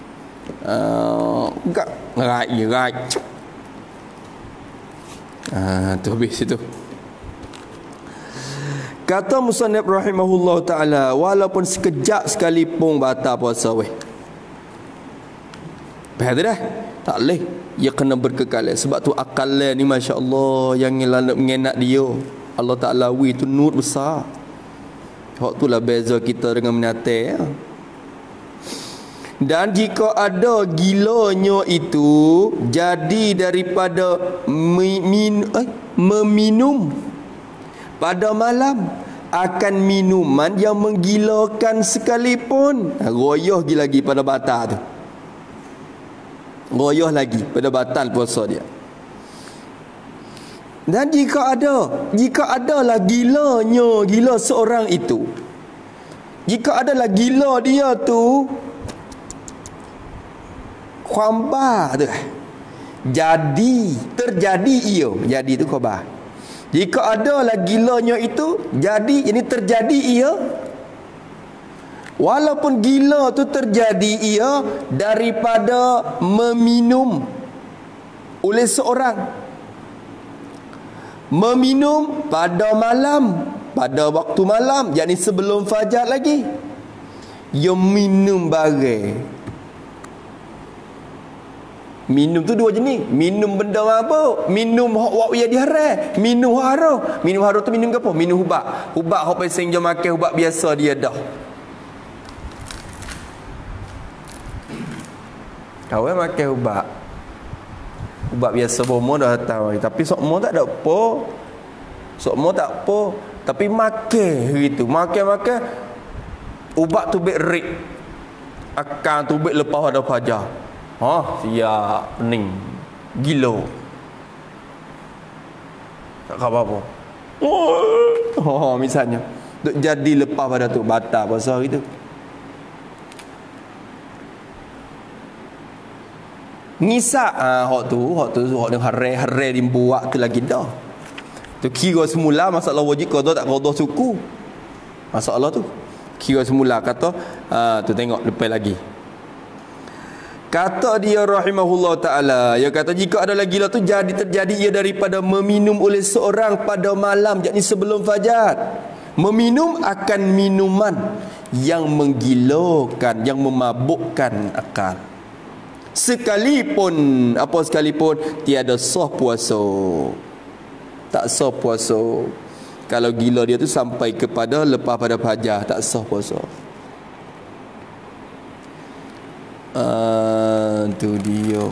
Enggak ngerai. Tu habis itu. Kata musannif rahimahullah taala, walaupun sekejap sekalipun batal puasa weh. Faham dah? Tak boleh. Ia kena berkekalan. Sebab tu akal ni masya-Allah yang mengenak dia. Allah Taala wi tu nur besar. Hak itulah beza kita dengan binatang ya. Dan jika ada gilanya itu jadi daripada meminum pada malam akan minuman yang menggilakan sekalipun, royah lagi pada batal tu. Royah lagi pada batal puasa dia. Dan jika adalah gila seorang itu, jika adalah gila dia tu khabar tu, terjadi ia, jadi tu khabar. Jika adalah gilanya itu jadi, ini terjadi ia, walaupun gila tu terjadi ia daripada meminum oleh seorang, meminum pada malam, pada waktu malam, yakni sebelum fajar lagi, dia minum barang. Minum tu dua jenis. Minum benda apa? Minum hak yang diharam, minum hak haram. Minum haram tu minum apa? Minum ubat. Ubat hak pasang je makan ubat biasa dia dah. Kau makan ubat. Ubat biasa bomo dah tahu. Tapi sokmo tak ada apa. Sokmo tak apa. Tapi makan gitu. Makan ubat tu bek rik. Akan tu bek lepas ada fajar. Siap pening. Gila. Tak khabar apa. Misalnya duk jadi lepas pada tu batal puasa hari tu. Ngisak hak dengan hare dibuat tu lagi dah. Tu kira semula masalah wajib qada tak qada suku. Masalah tu kira semula kata tu tengok lepas lagi. Kata dia rahimahullah ta'ala, dia kata jika ada lagi tu terjadi ia daripada meminum oleh seorang pada malam, yakni sebelum fajar. Meminum akan minuman yang menggilakan, yang memabukkan akal. Sekalipun tiada sah puasa. Tak sah puasa. Kalau gila dia tu sampai kepada lepas pada fajar, tak sah puasa. Tu dia.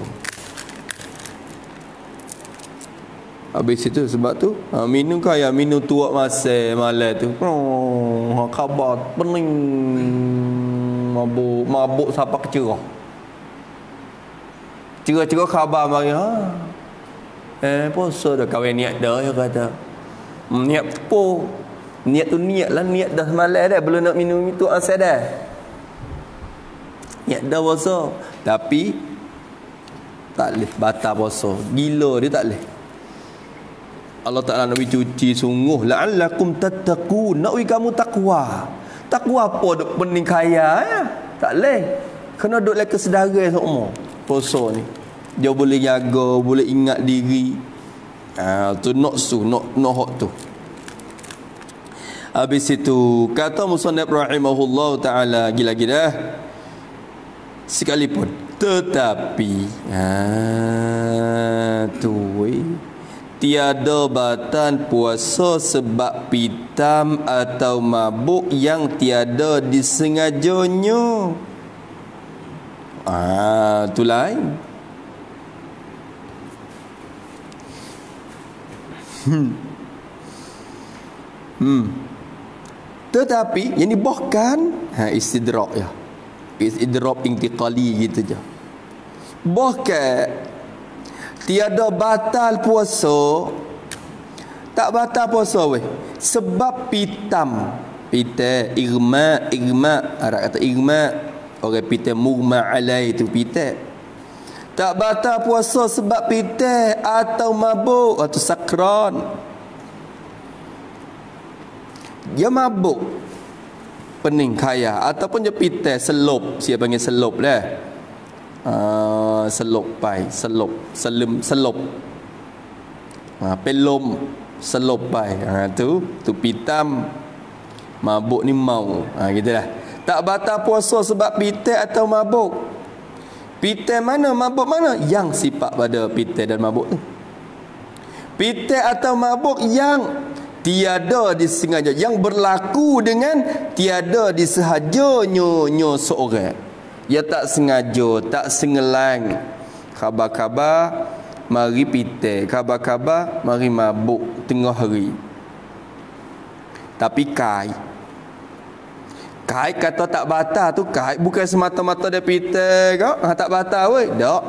Habis itu sebab tu minum kaya minum tuak masa malam tu. Khabar pening, mabuk sampai cerah. Cerah khabar mari Puasa dah kawan niat dah, dia kata. Niat po. Niat tu niat lah, niat dah semalam dah, belum nak minum itu asal dah. Niat dah puasa. Tapi tak boleh batal puasa. Gila dia tak boleh. Allah Ta'ala nak cuci sungguh la'allakum tattaqun, nak kamu takwa. Takwa apa duk pening kaya ya? Tak boleh. Kena duk like kesedaran semua. Puasa ni dia boleh jaga, boleh ingat diri. Tu nak hak tu. Habis itu kata musannaf rahimahullah taala lagi dah. Sekalipun tetapi tiada batan puasa sebab pitam atau mabuk yang tiada disengajanya. Tu lain. Tetapi yang ni bahkan istidrak ya. Istidrak intiqali gitu je. Bahkan tiada batal puasa, tak batal puasa weh sebab pitam. Igma Arab kata igma, orang pitam mugma alai tu pitam. Tak batal puasa sebab pitam atau mabuk atau sakran. Dia mabuk, pening kaya, ataupun dia pitam selop, siapa panggil selop lah. Selop pelom selop pai, tu pitam mabuk ni mau, gitulah. Tak batal puasa sebab pitam atau mabuk. Pitam mana, mabuk mana? Yang sifat pada pitam dan mabuk tu. Pitam atau mabuk yang tiada disengaja, yang berlaku dengan tiada disehajanya seorang. Dia tak sengaja, tak sengelang. Khabar-khabar mari pitam, khabar-khabar mari mabuk tengah hari. Tapi kai kata tak batal tu, kai bukan semata-mata dia pitam ke, tak batal weh. Tak.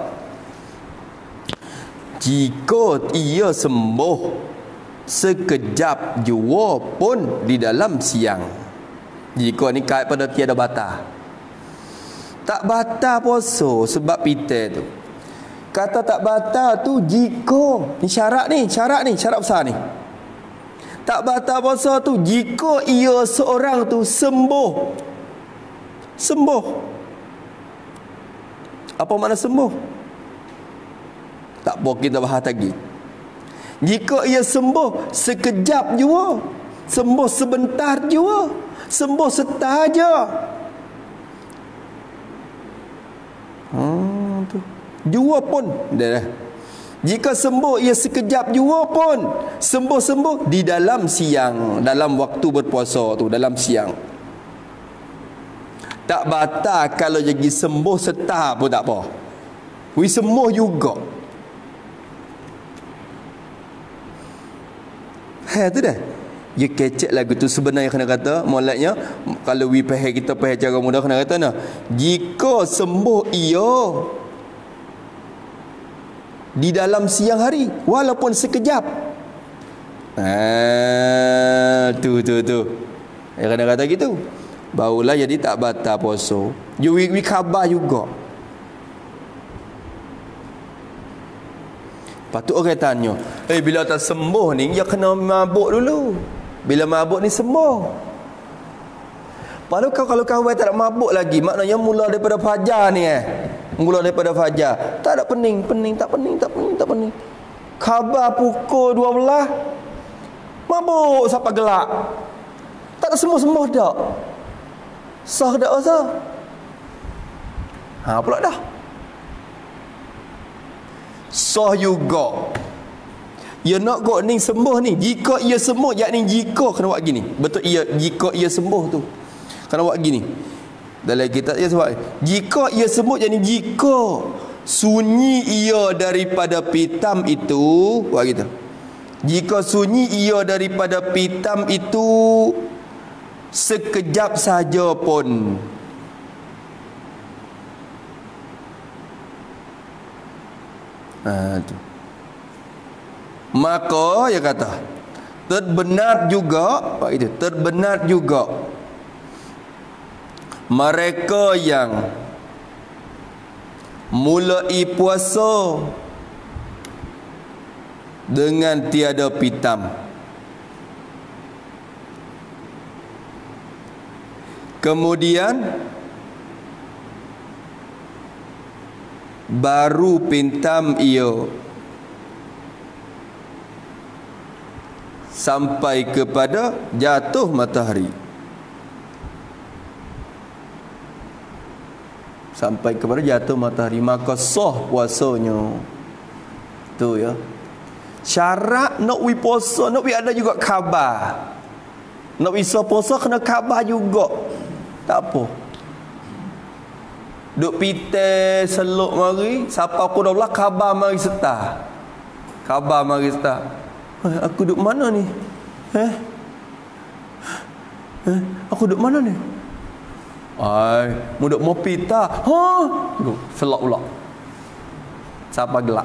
Jika ia sembuh sekejap jua pun di dalam siang. Jika ni kait pada tiada batal. Tak batal puasa sebab pitam tu. Kata tak batal tu jika ni syarat besar ni. Tak batal puasa tu jika ia seorang tu sembuh. Apa makna sembuh? Tak apa kita bahas lagi. Jika ia sembuh sekejap jua, sembuh sebentar jua, sembuh setaja. Tu. Jua pun dah. Jika sembuh ia sekejap jua pun, sembuh di dalam siang, dalam waktu berpuasa tu, dalam siang. Tak batal kalau jadi sembuh setar pun tak apa. Sembuh juga. Tu dah. Dia kecek lagu tu sebenarnya kena kata, moleknya kalau kita faham cara mudah kena kata nah, jika sembuh ia di dalam siang hari walaupun sekejap. Tu. Dia kena kata gitu. Barulah jadi tak batal puasa. Wi khabar juga. Patut orang tanya, bila tak sembuh ni, dia kena mabuk dulu. Bila mabuk ni sembuh. Padahal kalau kawan tak ada mabuk lagi, maknanya mula daripada fajar ni Mula daripada fajar. Tak ada pening. Khabar pukul 12, mabuk sampai gelap. Tak ada sembuh dak. Sah dak sah. Pula dah. Sah juga. Ia nak kok ni sembuh ni. Jika ia sembuh, yakni jika kena buat gini. Betul jika ia sembuh tu. Kena buat gini. Dalam kitab dia sebab jika ia sembuh, yakni jika sunyi ia daripada pitam itu, buat gitu. Jika sunyi ia daripada pitam itu sekejap saja pun. Tu. Maka dia kata terbenar juga, apa itu? Terbenar juga mereka yang mulai puasa dengan tiada pitam, kemudian baru pintam ia sampai kepada jatuh matahari. Sampai kepada jatuh matahari, maka sah puasanya. Tu ya. Syarat nak wi puasa, nak wi ada juga khabar. Nak wi puasa kena khabar juga. Tak apa. Duk pite seluk mari, siapa aku dah belah khabar mari serta. Khabar mari serta. Aku duk mana ni? Aku duk mana ni? Mu duk mau pita. Duk selok pula. Siapa gelak?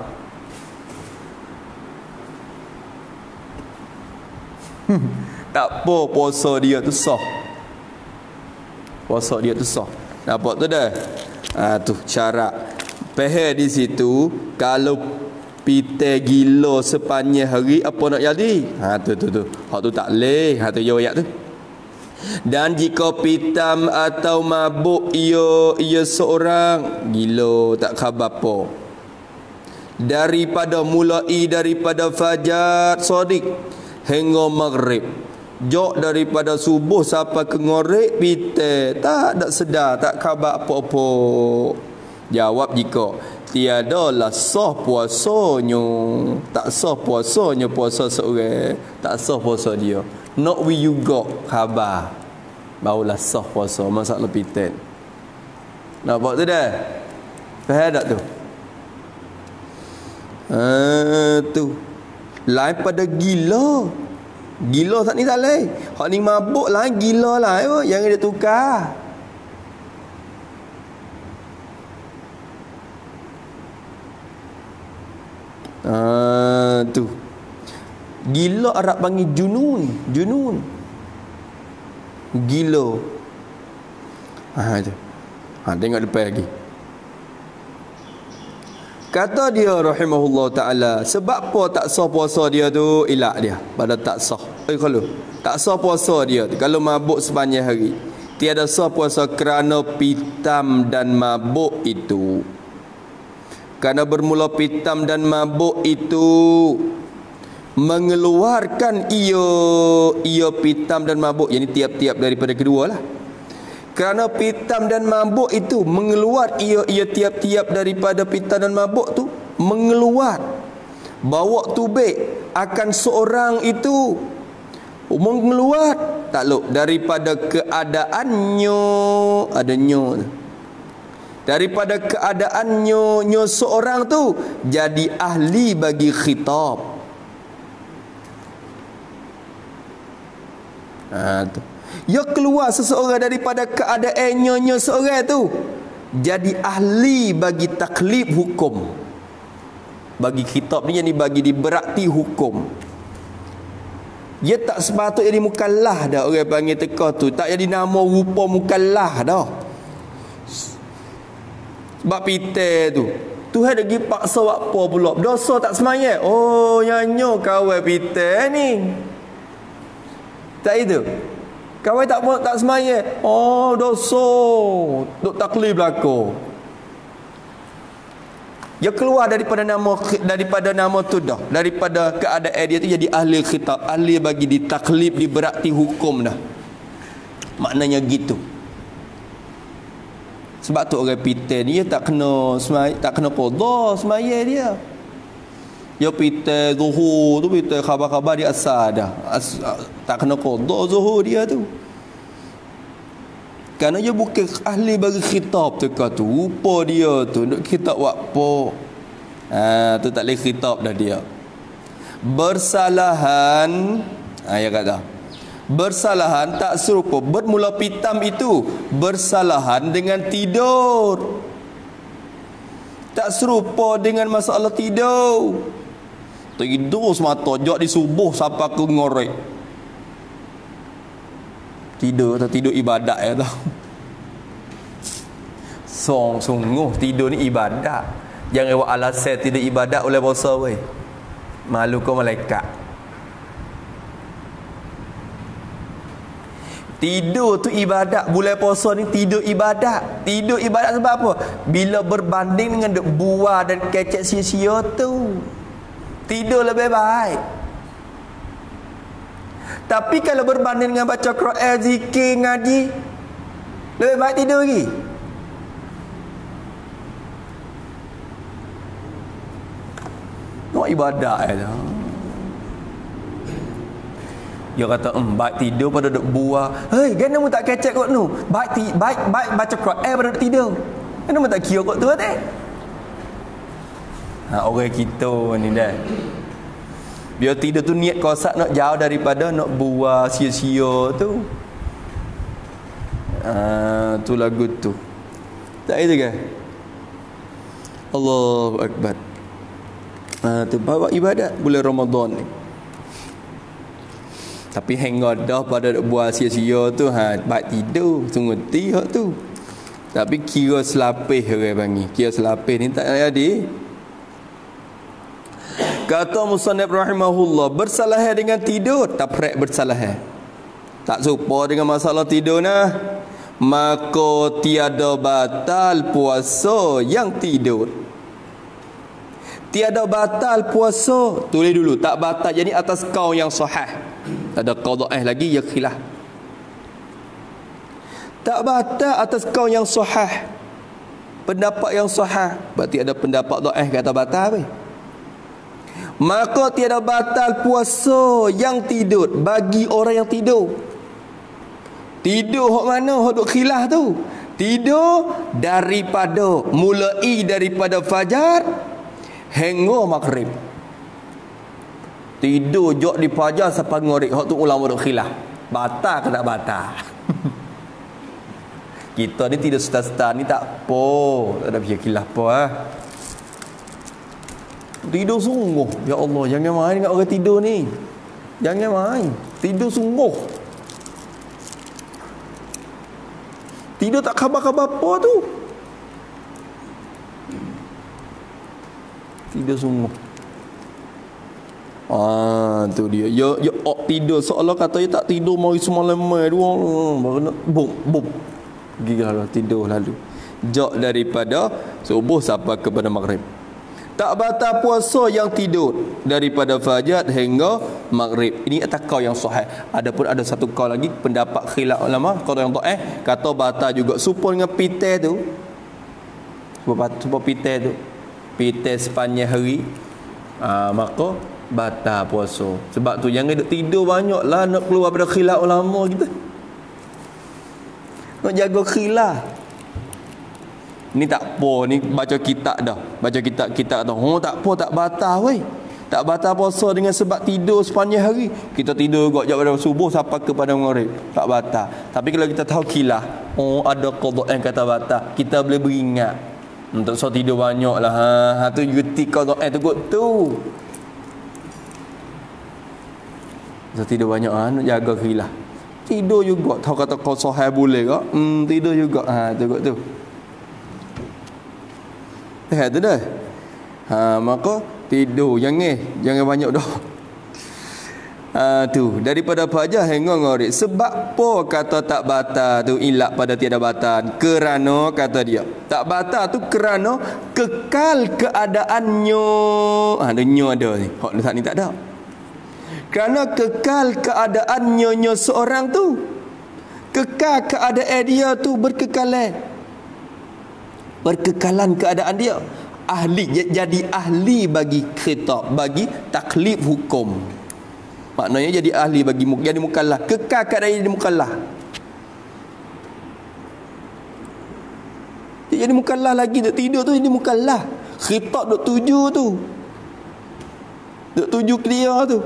Tak apa, puasa dia tu sah. Puasa dia tu sah. Nampak tu dah? Tu syarat. Peheh di situ, kalau pite gila sepanjang hari apa nak jadi? Tu. Hak tu tak leh. Tu je ayat tu. Dan jika pitam atau mabuk ia seorang gila, tak khabar apa. Daripada fajar sodik hingga maghrib, jok daripada subuh sampai ke ngorek pite tak ada sedar, tak khabar apa-apa. Jawab jika tiadalah sah puasanya. Tak sah puasanya, puasa seorang tak sah puasa dia. Nak we you got khabar, barulah sah puasa. Masalah pite. Nampak tu dah? Faham tak tu? Tu lain pada gila. Gila tak ni tak lain. Hak ni mabuk lain, gila lain. Jangan dia tukar. Tu gila Arab panggil junun. Gila. Tu. Tengok depan lagi. Kata dia rahimahullah ta'ala, sebab apa tak sah puasa dia tu? Ilak dia pada tak sah. Kalau tak sah puasa dia tu, kalau mabuk sepanjang hari, tiada sah puasa kerana pitam dan mabuk itu. Kerana bermula pitam dan mabuk itu mengeluarkan ia pitam dan mabuk, yang ini tiap-tiap daripada kedua lah. Kerana pitam dan mabuk itu mengeluar ia tiap-tiap daripada pitam dan mabuk tu mengeluar, bawa tubik akan seorang itu mengeluar takluk daripada keadaannya, adanya daripada keadaannya seorang tu jadi ahli bagi khitab. Tu ia keluar seseorang daripada keadaannya seorang tu jadi ahli bagi taklif hukum. Bagi kitab ni yang dibagi diberati hukum. Dia tak sepatutnya jadi mukallaf dah. Orang panggil teka tu tak jadi nama rupa mukallaf dah. Sebab pite tu Tuhan lagi paksa buat apa pula? Dosa tak semayang. Oh, nyanyo kawan pite ni. Tak itu. Kawan tak semayang. Oh, dosa. Duk taklif belaka. Dia keluar daripada nama tu dah. Daripada keadaan dia tu jadi ahli khitab, ahli bagi ditaklif, diberati hukum dah. Maknanya gitu. Sebab tu orang pite ni dia tak kena qada semayang dia. Dia pite zuhur tu, pite khabar-khabar dia asal dah. Tak kena qada zuhur dia tu. Kerana dia bukan ahli bagi khitab tu. Rupa dia tu nak khitab buat apa. Tu tak boleh khitab dah dia. Bersalahan, dia kata bersalahan tak serupa. Bermula pitam itu bersalahan dengan tidur. Tak serupa dengan masalah tidur. Tidur semata, jok di subuh sampai ke ngorek. Tidur atau tidur ibadat ya tau. Sungguh tidur ni ibadat. Jangan buat alasan tidur ibadat oleh puasa weh. Malu kau malaikat. Tidur tu ibadat. Bulan puasa ni tidur ibadat. Tidur ibadat sebab apa? Bila berbanding dengan duk buah dan kecek sia-sia tu, tidur lebih baik. Tapi kalau berbanding dengan baca Quran, zikir, ngaji, lebih baik tidur lagi. Nak ibadat je. Dia kata, baik tidur pada duk buah. Hei, kenapa tak kecek kot tu? Baik baca Quran pada duk tidur. Kenapa tak kira kot tu teh? Orang kita ni dah. Biar tidur tu niat kosak nak jauh daripada nak buah sia-sia tu. Tu lagu tu. Tak itu kan? Allahu Akbar. Tu bawa ibadat bulan Ramadan ni. Tapi hang dah pada buah sia-sia tu, baik tidur, sunguti hak tu. Tapi kira selapih orang panggil. Kira selapih ni tak ada. Kata musannif rahimahullah, bersalah dengan tidur, tak perek bersalah. Tak serupa dengan masalah tidur nah. Maka tiada batal puasa yang tidur. Tiada batal puasa. Tulis dulu, tak batal jadi atas kau yang sahih. Tak ada qada'ah lagi, ya khilaf. Tak batal atas kau yang sahih. Pendapat yang sahih. Berarti ada pendapat dhaif kata batal apa? Maka tiada batal puasa yang tidur bagi orang yang tidur. Tidur hok mana? Hok duk khilaf tu. Tidur mulai daripada fajar hingga maghrib. Tidur jok di fajar sampai maghrib. Hok tu ulama duk khilaf. Batal ke tak batal? Kita ni tidur serta-serta ni tak apa. Tak ada fikir khilaf apa Tidur sungguh. Ya Allah, jangan main dengan orang tidur ni. Jangan main. Tidur sungguh. Tidur tak khabar-khabar apa tu. Tidur sungguh. Tu dia. Ya tidur seolah kata dia tak tidur mari semalam dua. Baru nak bum. Gigalah tidur lalu. Jok daripada subuh sampai kepada maghrib. Tak batal puasa yang tidur daripada fajar hingga maghrib. Ini atas kau yang sahih. Adapun ada satu kau lagi pendapat khilaf ulama, kau yang dhaif kata batal juga. Supaya dengan pitai tu. Supaya pitai tu. Pitai sepanjang hari. Maka batal puasa. Sebab tu jangan duk tidur banyaklah nak keluar pada khilaf ulama kita. Nak jaga khilaf. Ni tak apa, ni baca kitab dah. Baca kitab dah. Tak apa, tak batal weh. Tak batal puasa dengan sebab tidur sepanjang hari. Kita tidur juga pada subuh sampai kepada maghrib. Tak batal. Tapi kalau kita tahu khilaf, ada qada yang kata batal, kita boleh beringat. Untuk so tidur banyaklah. Tu yuti qada tu kot tu. So tidur banyak nak jaga khilaf. Tidur juga tahu kata kau sahih boleh ke? Tidur juga. Tu kot tu. Tu dah. Maka tidur jangan banyak dah. Tu daripada fajar hingga maghrib. Sebab apa kata tak batal tu ilak pada tiada batal? Kerana kata dia tak batal tu kerana kekal keadaannya. Ada ni. Hak saat ni tak ada. Kerana kekal keadaannya seorang tu. Kekal keadaan dia tu berkekalan keadaan dia, jadi ahli bagi khitab, bagi taklif hukum. Maknanya jadi ahli bagi jadi mukallaf, kekal keadaan jadi mukallaf. Dia jadi mukallaf lagi, duk tidur tu jadi mukallaf. Khitab duk tuju tu. Duk tuju clear tu.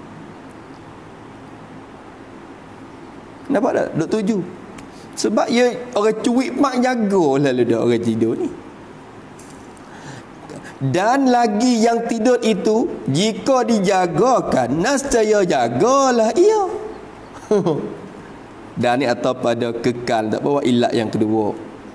Nampak tak? Duk tuju. Sebab ya orang cuik mak jaga lalu dah orang tidur ni. Dan lagi yang tidur itu jika dijagakan, nescaya jagalah ia. Dan ni atau pada kekal, tak bawa ilat yang kedua.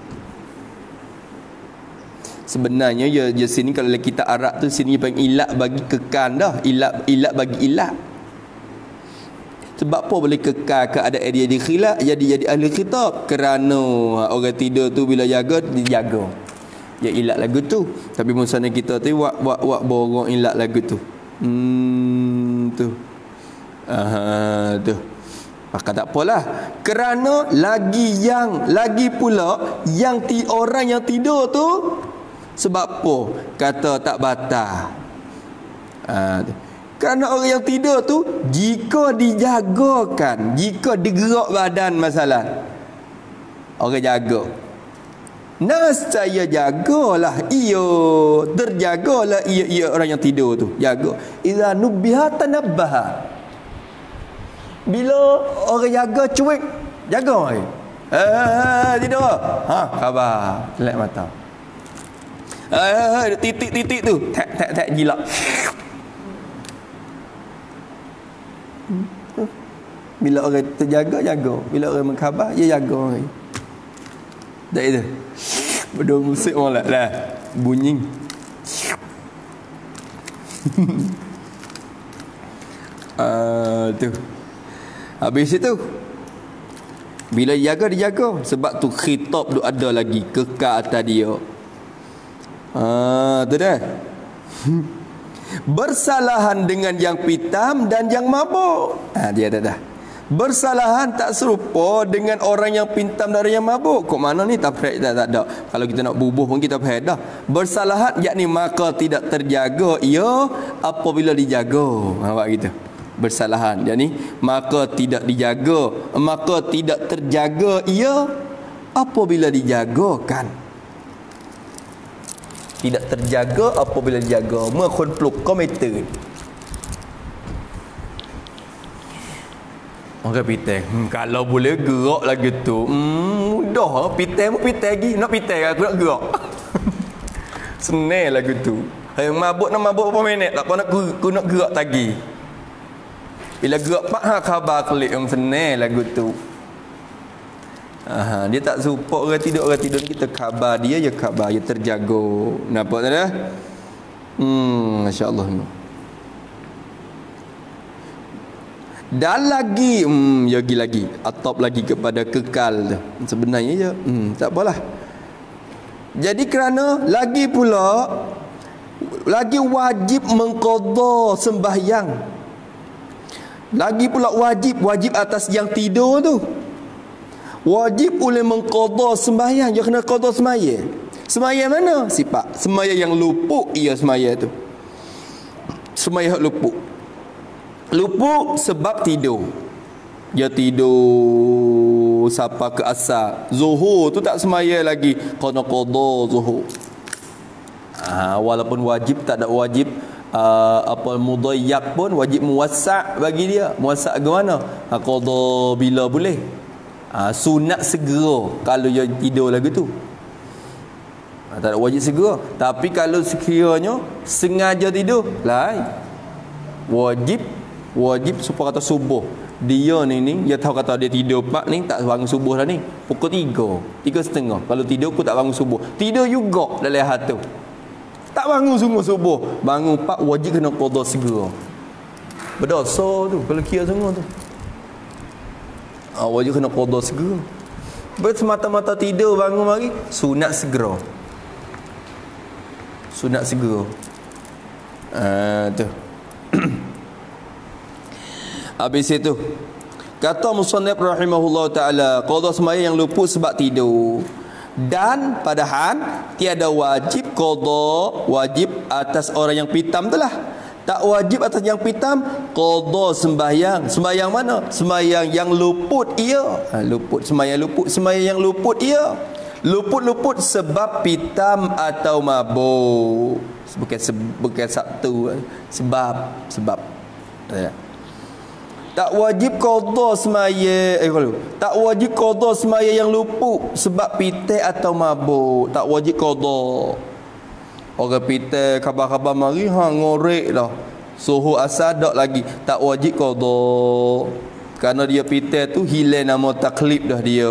Sebenarnya ya sini kalau kita Arab tu sini panggil ilat bagi kekal dah, ilat bagi ilat. Sebab apa boleh kekal keadaan dia di khilaf, jadi ahli khitab? Kerana orang tidur tu bila jaga dijaga. Ya ilat lagu tu. Tapi musana kita tu buat borong ilat lagu tu. Tu. Tu. Maka tak apalah. Kerana lagi pula yang orang yang tidur tu sebab apa? Kata tak batal. Kerana orang yang tidur tu jika dijagakan, jika digerak badan masalah, orang jaga. Nescaya jagalah ia, terjagalah ia orang yang tidur tu, jaga. Iza nubiha tanabbaha. Bila orang jaga cuik, jaga. Tidur. Khabar, lek mata. Titik tu, tak jilak. Bila orang terjaga, jaga. Bila orang mengkhabar, dia jaga orang. Tak itu. Berdua musik molek dah. Bunyi. Tu. Habis itu bila dijaga. Sebab tu khitab tu ada lagi. Kekal atas dia. Tu dah. Bersalahan dengan yang pitam dan yang mabuk. Dia dah. Bersalahan tak serupa dengan orang yang pintam dan orang yang mabuk. Kok mana ni tak ada. Kalau kita nak bubuh pun kita faham dah. Bersalahan yakni maka tidak terjaga ia apabila dijaga. Nampak gitu. Bersalahan yakni maka tidak dijaga, maka tidak terjaga ia apabila dijagakan. Tidak terjaga apabila dijaga. Mengkonpluk kometer. Orang pitang, kalau boleh gerak lagi tu, mudah. Pitang lagi, nak pitang aku nak gerak. Senang lagu tu. Yang mabuk berapa minit, tak apa nak gerak lagi. Bila gerak pak khabar klik yang senang lagu tu. Dia tak support orang tidur kita khabar dia khabar, dia terjaga. Nampak tak dah? Masya-Allah. Dan lagi lagi atop lagi kepada kekal tu. Sebenarnya je tak apalah. Jadi kerana lagi pula lagi wajib mengqadha sembahyang. Lagi pula wajib atas yang tidur tu. Wajib oleh mengqadha sembahyang. Dia kena qadha sembahyang. Sembahyang mana? Sifat sembahyang yang luput ia sembahyang tu. Sembahyang luput. Luput sebab tidur. Dia tidur sampai ke asar. Zuhur tu tak semaya lagi. Kena qadha zuhur. Walaupun wajib tak ada wajib mudayyak pun wajib muwassa' bagi dia. Muwassa' ke mana? Qadha bila boleh. Sunat segera kalau dia tidur lagi tu. Tak ada wajib segera. Tapi kalau sekiranya sengaja tidur, lain. Wajib supaya kata subuh. Dia ni dia tahu kata dia tidur pak ni tak bangun subuh dah ni. Pukul 3:30. Kalau tidur aku tak bangun subuh. Tidur juga dalam hati tu. Tak bangun subuh. Bangun pak wajib kena qadha segera. Berdosa tu kalau kira semua tu. Wajib kena qadha segera. Bersemata-mata tidur bangun lagi sunat segera. Sunat segera. Tu. Habis itu kata musannif rahimahullah taala, qadha sembahyang yang luput sebab tidur. Dan padahal tiada wajib qadha wajib atas orang yang pitam tu lah. Tak wajib atas yang pitam qadha sembahyang. Sembahyang mana? Sembahyang yang luput ia. Sembahyang yang luput ia. Luput sebab pitam atau mabuk. Bukan satu sebab. Tak wajib qadha sembahyang tak wajib qadha sembahyang yang luput sebab pitai atau mabuk. Tak wajib qadha. Orang pita khabar-khabar mari ngorek dah. Suhu asal dak lagi, tak wajib qada. Kerana dia pita tu hilang nama taklif dah dia.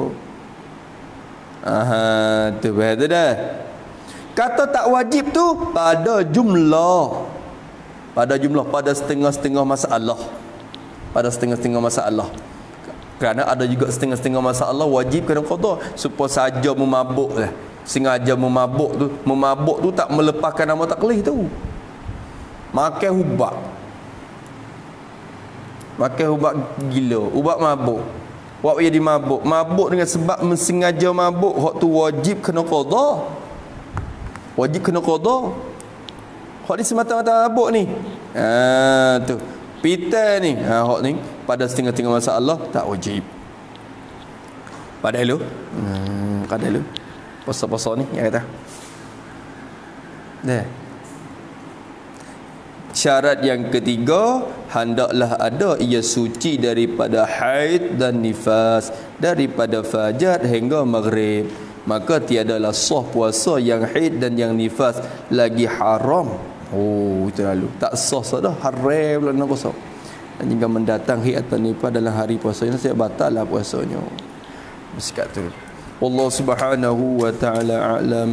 Tu betul dah. Kata tak wajib tu pada jumlah. Pada setengah-setengah masalah. Pada setengah-setengah masalah. Kerana ada juga setengah-setengah masalah wajib kena qada supaya saja memabuk lah. Sengaja memabuk tu tak melepaskan nama taklif tu. Makan ubat gila, ubat mabuk. Wak jadi mabuk dengan sebab mensengaja mabuk, hak tu wajib kena qada. Hak ni semata-mata mabuk ni. Tu. Pita ni, hak ni pada setengah-setengah masalah tak wajib. Pada lu. Pasal-pasal ni yang kata. Dah. Syarat yang ketiga, hendaklah ada ia suci daripada haid dan nifas, daripada fajar hingga maghrib. Maka tiadalah sah puasa yang haid dan yang nifas lagi haram. Itu lalu. Tak sah dah, haram lah nak puasa. Dan jika mendatang haid atau nifas dalam hari puasanya, saya batal lah puasanya. Bersekat tu. Allah Subhanahu wa ta'ala a'lam.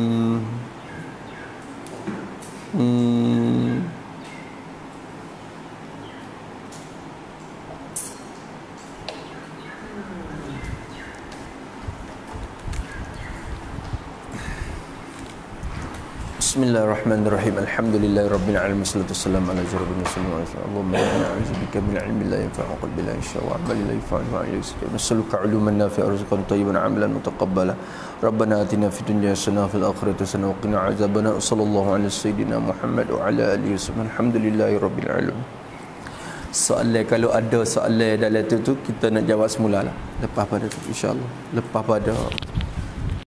Bismillahirrahmanirrahim. Alhamdulillahirabbil alamin. Wassalatu wassalamu ala asyrafil mursalin. Allahumma inni a'udzubika min 'ilmin la yanfa'u wa qalbin la yakhsha wa 'amalin la yanfa'u wa ilayka nas'aluka 'uluman nafi'an rizqan thayyiban 'amalan mutaqabbala. Rabbana atina fid dunya hasanah wa fil akhirati hasanah wa qina 'adzabannar. Sallallahu ala sayyidina Muhammad wa ala alihi wasallam. Alhamdulillahirabbil alamin. Soalan, kalau ada soalan dalam tu kita nak jawab semula lah. Lepas pada tu insya-Allah. Lepas pada